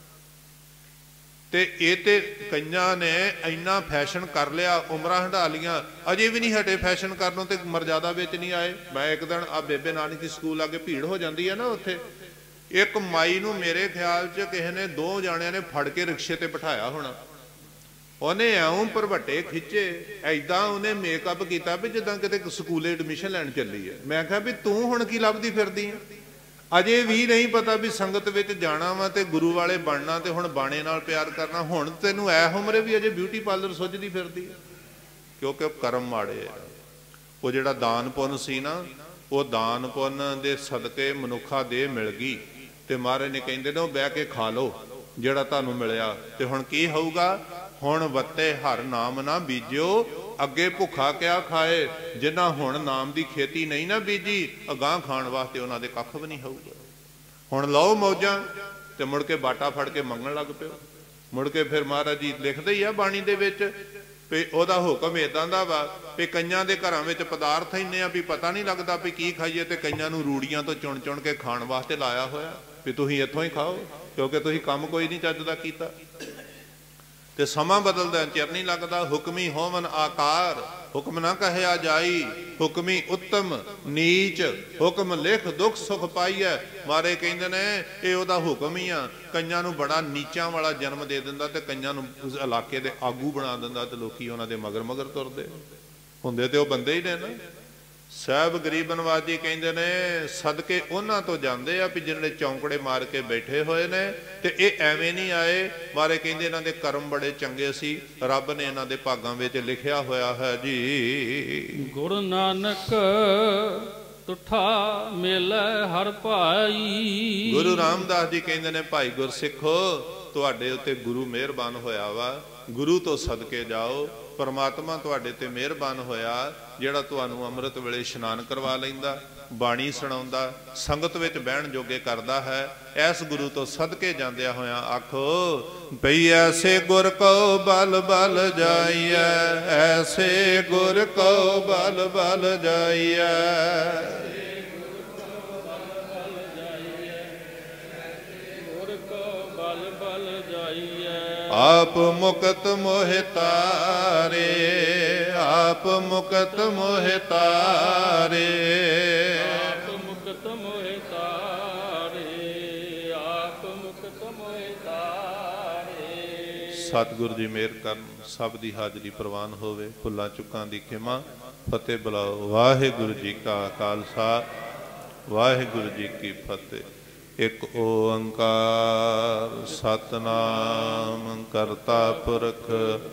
ਤੇ ਇਹ ਤੇ ਕਈਆਂ ਨੇ ਇੰਨਾ ਫੈਸ਼ਨ ਕਰ ਲਿਆ, ਉਮਰਾਂ ਹੰਢਾ ਲੀਆਂ, ਅਜੇ ਵੀ ਨਹੀਂ ਹਟੇ ਫੈਸ਼ਨ ਕਰਨੋਂ ਤੇ ਮਰਜ਼ਾਦਾ ਵਿੱਚ ਨਹੀਂ ਆਏ। ਮੈਂ ਇੱਕ ਦਿਨ ਆ ਬੇਬੇ ਨਾਨਕੀ ਸਕੂਲ ਆ ਕੇ ਭੀੜ ਹੋ ਜਾਂਦੀ ਹੈ ਨਾ, ਉੱਥੇ ਇੱਕ ਮਾਈ ਨੂੰ ਮੇਰੇ ਖਿਆਲ 'ਚ ਕਿਸੇ ਨੇ ਦੋ ਜਾਣਿਆਂ ਨੇ ਫੜ ਕੇ ਰਿਕਸ਼ੇ ਤੇ ਬਿਠਾਇਆ ਹੋਣਾ। ਉਹਨੇ ਐਉਂ ਭਰਵੱਟੇ ਖਿੱਚੇ, ਐਦਾਂ ਉਹਨੇ ਮੇਕਅਪ ਕੀਤਾ ਵੀ ਜਿੱਦਾਂ ਕਿਤੇ ਸਕੂਲੇ ਐਡਮਿਸ਼ਨ ਲੈਣ ਚੱਲੀ ਹੈ। ਮੈਂ ਕਿਹਾ ਵੀ ਤੂੰ ਹੁਣ ਕੀ ਲੱਭਦੀ ਫਿਰਦੀ ਹੈ? ਅਜੇ ਵੀ ਨਹੀਂ ਪਤਾ ਵੀ ਸੰਗਤ ਵਿੱਚ ਜਾਣਾ ਵਾ ਤੇ ਗੁਰੂ ਵਾਲੇ ਬਣਨਾ ਤੇ ਹੁਣ ਬਾਣੇ ਨਾਲ ਪਿਆਰ ਕਰਨਾ। ਹੁਣ ਤੈਨੂੰ ਐ ਉਮਰੇ ਵੀ ਅਜੇ ਬਿਊਟੀ ਪਾਰਲਰ ਸੁੱਝਦੀ ਫਿਰਦੀ ਹੈ, ਕਿਉਂਕਿ ਉਹ ਕਰਮ ਮਾੜੇ ਆ। ਉਹ ਜਿਹੜਾ ਦਾਨ ਪੁੰਨ ਸੀ ਨਾ, ਉਹ ਦਾਨ ਪੁੰਨ ਦੇ ਸਦਕੇ ਮਨੁੱਖਾ ਦੇਹ ਮਿਲ ਗਈ ਤੇ ਮਹਾਰਾਜ ਨੇ ਕਹਿੰਦੇ ਨੇ ਉਹ ਬਹਿ ਕੇ ਖਾ ਲਓ ਜਿਹੜਾ ਤੁਹਾਨੂੰ ਮਿਲਿਆ। ਤੇ ਹੁਣ ਕੀ ਹੋਊਗਾ? ਹੁਣ ਵੱਤੇ ਹਰ ਨਾਮ ਨਾ ਬੀਜਿਓ, ਅੱਗੇ ਭੁੱਖਾ ਕਿਆ ਖਾਏ। ਜਿਨ੍ਹਾਂ ਹੁਣ ਨਾਮ ਦੀ ਖੇਤੀ ਨਹੀਂ ਨਾ ਬੀਜੀ, ਅਗਾਂਹ ਖਾਣ ਵਾਸਤੇ ਉਹਨਾਂ ਦੇ ਕੱਖ ਵੀ ਨਹੀਂ ਹੋਊਗਾ। ਹੁਣ ਲਓ ਮੌਜਾਂ ਤੇ ਮੁੜ ਕੇ ਬਾਟਾ ਫੜ ਕੇ ਮੰਗਣ ਲੱਗ ਪਿਓ। ਮੁੜ ਕੇ ਫਿਰ ਮਹਾਰਾਜ ਜੀ ਲਿਖਦੇ ਹੀ ਆ ਬਾਣੀ ਦੇ ਵਿੱਚ ਵੀ ਉਹਦਾ ਹੁਕਮ ਇਦਾਂ ਦਾ ਵਾ ਵੀ ਕਈਆਂ ਦੇ ਘਰਾਂ ਵਿੱਚ ਪਦਾਰਥ ਇੰਨੇ ਆ ਵੀ ਪਤਾ ਨਹੀਂ ਲੱਗਦਾ ਵੀ ਕੀ ਖਾਈਏ, ਤੇ ਕਈਆਂ ਨੂੰ ਰੂੜੀਆਂ ਤੋਂ ਚੁਣ ਚੁਣ ਕੇ ਖਾਣ ਵਾਸਤੇ ਲਾਇਆ ਹੋਇਆ ਵੀ ਤੁਸੀਂ ਇੱਥੋਂ ਹੀ ਖਾਓ, ਕਿਉਂਕਿ ਤੁਸੀਂ ਕੰਮ ਕੋਈ ਨਹੀਂ ਚੱਜ ਦਾ ਕੀਤਾ। ਤੇ ਸਮਾਂ ਬਦਲਦਾ, ਚਿਰ ਨਹੀਂ ਲੱਗਦਾ। ਹੁਕਮੀ ਹੋਵਨ ਆਕਾਰ, ਹੁਕਮ ਨਾ ਕਹਿਆ ਜਾਈ, ਹੁਕਮੀ ਉੱਤਮ ਨੀਚ, ਹੁਕਮ ਲਿਖ ਦੁੱਖ ਸੁਖ ਪਾਈਐ। ਮਾਰੇ ਕਹਿੰਦੇ ਨੇ ਇਹ ਉਹਦਾ ਹੁਕਮ ਹੀ ਆ। ਕਈਆਂ ਨੂੰ ਬੜਾ ਨੀਚਾਂ ਵਾਲਾ ਜਨਮ ਦੇ ਦਿੰਦਾ ਤੇ ਕਈਆਂ ਨੂੰ ਉਸ ਇਲਾਕੇ ਦੇ ਆਗੂ ਬਣਾ ਦਿੰਦਾ ਤੇ ਲੋਕੀ ਉਹਨਾਂ ਦੇ ਮਗਰ ਮਗਰ ਤੁਰਦੇ ਹੁੰਦੇ ਤੇ ਉਹ ਬੰਦੇ ਹੀ ਨੇ ਨਾ। ਸਾਹਿਬ ਗਰੀਬ ਨਵਾਜੀ ਕਹਿੰਦੇ ਨੇ ਸਦਕੇ ਉਹਨਾਂ ਤੋਂ ਜਾਂਦੇ ਆ ਵੀ ਜਿਹੜੇ ਚੌਂਕੜੇ ਮਾਰ ਕੇ ਬੈਠੇ ਹੋਏ ਨੇ, ਤੇ ਇਹ ਐਵੇਂ ਨਹੀਂ ਆਏ। ਮਾਰੇ ਕਹਿੰਦੇ ਇਹਨਾਂ ਦੇ ਕਰਮ ਬੜੇ ਚੰਗੇ ਸੀ, ਰੱਬ ਨੇ ਇਹਨਾਂ ਦੇ ਭਾਗਾਂ ਵਿੱਚ ਲਿਖਿਆ ਹੋਇਆ ਹੈ ਜੀ। ਗੁਰੂ ਨਾਨਕ ਤੁਠਾ ਮੇਲੇ ਹਰ ਭਾਈ। ਗੁਰੂ ਰਾਮਦਾਸ ਜੀ ਕਹਿੰਦੇ ਨੇ ਭਾਈ ਗੁਰਸਿੱਖੋ ਤੁਹਾਡੇ ਉੱਤੇ ਗੁਰੂ ਮਿਹਰਬਾਨ ਹੋਇਆ ਵਾ, ਗੁਰੂ ਤੋਂ ਸਦਕੇ ਜਾਓ। ਪਰਮਾਤਮਾ ਤੁਹਾਡੇ ਤੇ ਮਿਹਰਬਾਨ ਹੋਇਆ ਜਿਹੜਾ ਤੁਹਾਨੂੰ ਅੰਮ੍ਰਿਤ ਵੇਲੇ ਇਸ਼ਨਾਨ ਕਰਵਾ ਲੈਂਦਾ, ਬਾਣੀ ਸੁਣਾਉਂਦਾ, ਸੰਗਤ ਵਿੱਚ ਬਹਿਣ ਜੋਗੇ ਕਰਦਾ ਹੈ। ਐਸ ਗੁਰੂ ਤੋਂ ਸਦਕੇ ਜਾਂਦਿਆਂ ਹੋਇਆਂ ਆਖੋ ਪਈ ਐਸੇ ਗੁਰ ਕੋ ਬਲ ਬਲ ਜਾਈਐ, ਐਸੇ ਗੁਰ ਕੋ ਬਲ ਬਲ ਜਾਈਐ। ਆਪ ਮੁਕਤ ਮੋਹਿ ਤਾਰੇ, ਆਪ ਮੁਕਤ ਮੋਹਿ ਤਾਰੇ, ਆਪ ਮੁਕਤ ਮੋਹਿ ਤਾਰੇ, ਆਪ ਮੁਕਤ ਮੋਹਿ ਤਾਰੇ। ਸਤਿਗੁਰੂ ਜੀ ਮਿਹਰ ਕਰਨ, ਸਭ ਦੀ ਹਾਜ਼ਰੀ ਪ੍ਰਵਾਨ ਹੋਵੇ। ਭੁੱਲਾਂ ਚੁੱਕਾਂ ਦੀ ਖਿਮਾ। ਫਤਿਹ ਬੁਲਾਓ। ਵਾਹਿਗੁਰੂ ਜੀ ਕਾ ਖਾਲਸਾ, ਵਾਹਿਗੁਰੂ ਜੀ ਕੀ ਫਤਿਹ। ਇੱਕ ਓੰਕਾਰ ਸਤਨਾਮ ਕਰਤਾ ਪੁਰਖ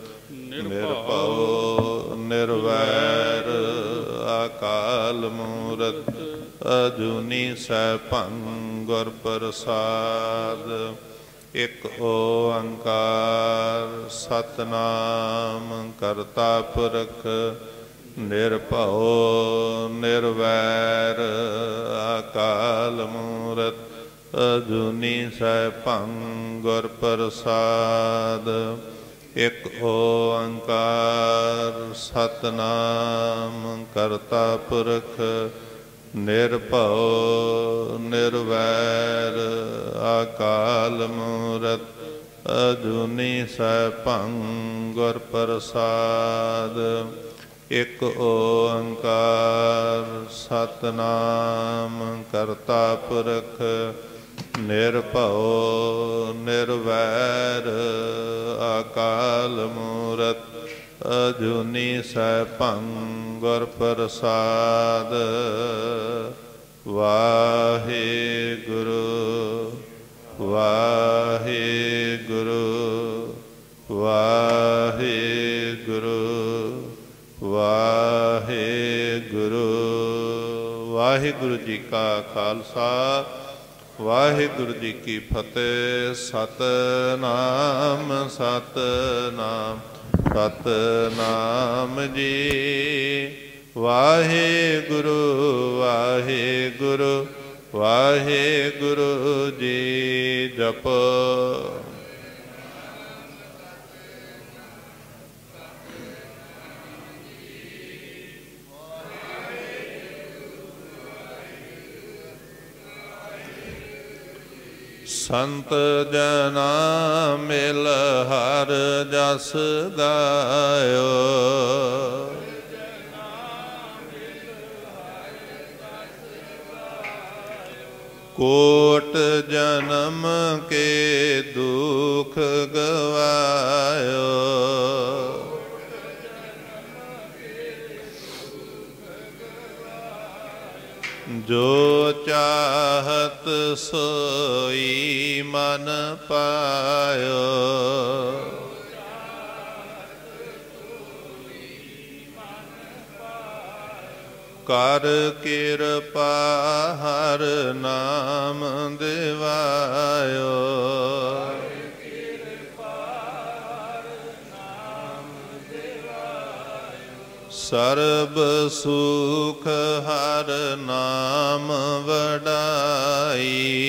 ਨਿਰਭਉ ਨਿਰਵੈਰ ਅਕਾਲ ਮੂਰਤ ਅਜੂਨੀ ਸੈਭੰ ਗੁਰ ਪ੍ਰਸਾਦ। ਇੱਕ ਓੰਕਾਰ ਸਤਨਾਮ ਕਰਤਾ ਪੁਰਖ ਨਿਰਭਉ ਨਿਰਵੈਰ ਅਕਾਲ ਮੂਰਤ ਅਜੂਨੀ ਸੈਭੰ ਗੁਰ ਪ੍ਰਸਾਦ। ਇੱਕ ਓੰਕਾਰ ਸਤਨਾਮ ਕਰਤਾ ਪੁਰਖ ਨਿਰਭਉ ਨਿਰਵੈਰ ਅਕਾਲ ਮੂਰਤ ਅਜੂਨੀ ਸੈਭੰ ਗੁਰ ਪ੍ਰਸਾਦ। ਇੱਕ ਓੰਕਾਰ ਸਤਨਾਮ ਕਰਤਾ ਪੁਰਖ ਨਿਰਭਉ ਨਿਰਵੈਰ ਅਕਾਲ ਮੂਰਤ ਅਜੂਨੀ ਸੈਭੰ ਗੁਰ ਪ੍ਰਸਾਦ। ਵਾਹਿਗੁਰੂ ਵਾਹਿਗੁਰੂ ਵਾਹਿਗੁਰੂ ਵਾਹਿਗੁਰੂ। ਵਾਹਿਗੁਰੂ ਜੀ ਕਾ ਖਾਲਸਾ, ਵਾਹਿਗੁਰੂ ਜੀ ਕੀ ਫਤਿਹ। ਸਤਿਨਾਮ ਸਤਿਨਾਮ ਸਤਿਨਾਮ ਜੀ। ਵਾਹਿਗੁਰੂ ਵਾਹਿਗੁਰੂ ਵਾਹਿਗੁਰੂ ਜੀ। ਜਪੋ ਸੰਤ ਜਨਾ ਮਿਲ ਹਰ ਜਸ ਗਾਇਓ। ਕੋਟ ਜਨਮ ਕੇ ਦੁਖ ਗਵਾਇਓ। ਜੋ ਚਾਹਤ ਸੋਈ ਮਨ ਪਾਇਓ। ਕਰ ਕਿਰਪਾ ਹਰ ਨਾਮ ਦਿਵਾਇਓ। ਸਰਬ ਸੁਖ ਹਰ ਨਾਮ ਵਡਾਈ।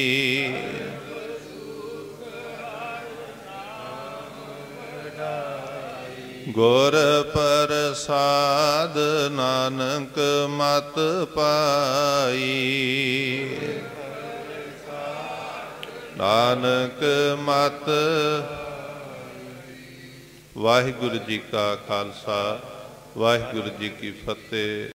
ਗੁਰ ਪ੍ਰਸਾਦ ਨਾਨਕ ਮਤ ਪਾਈ। ਨਾਨਕ ਮਤ। ਵਾਹਿਗੁਰੂ ਜੀ ਕਾ ਖਾਲਸਾ ਵਾਹਿਗੁਰੂ ਜੀ ਕੀ ਫਤਿਹ।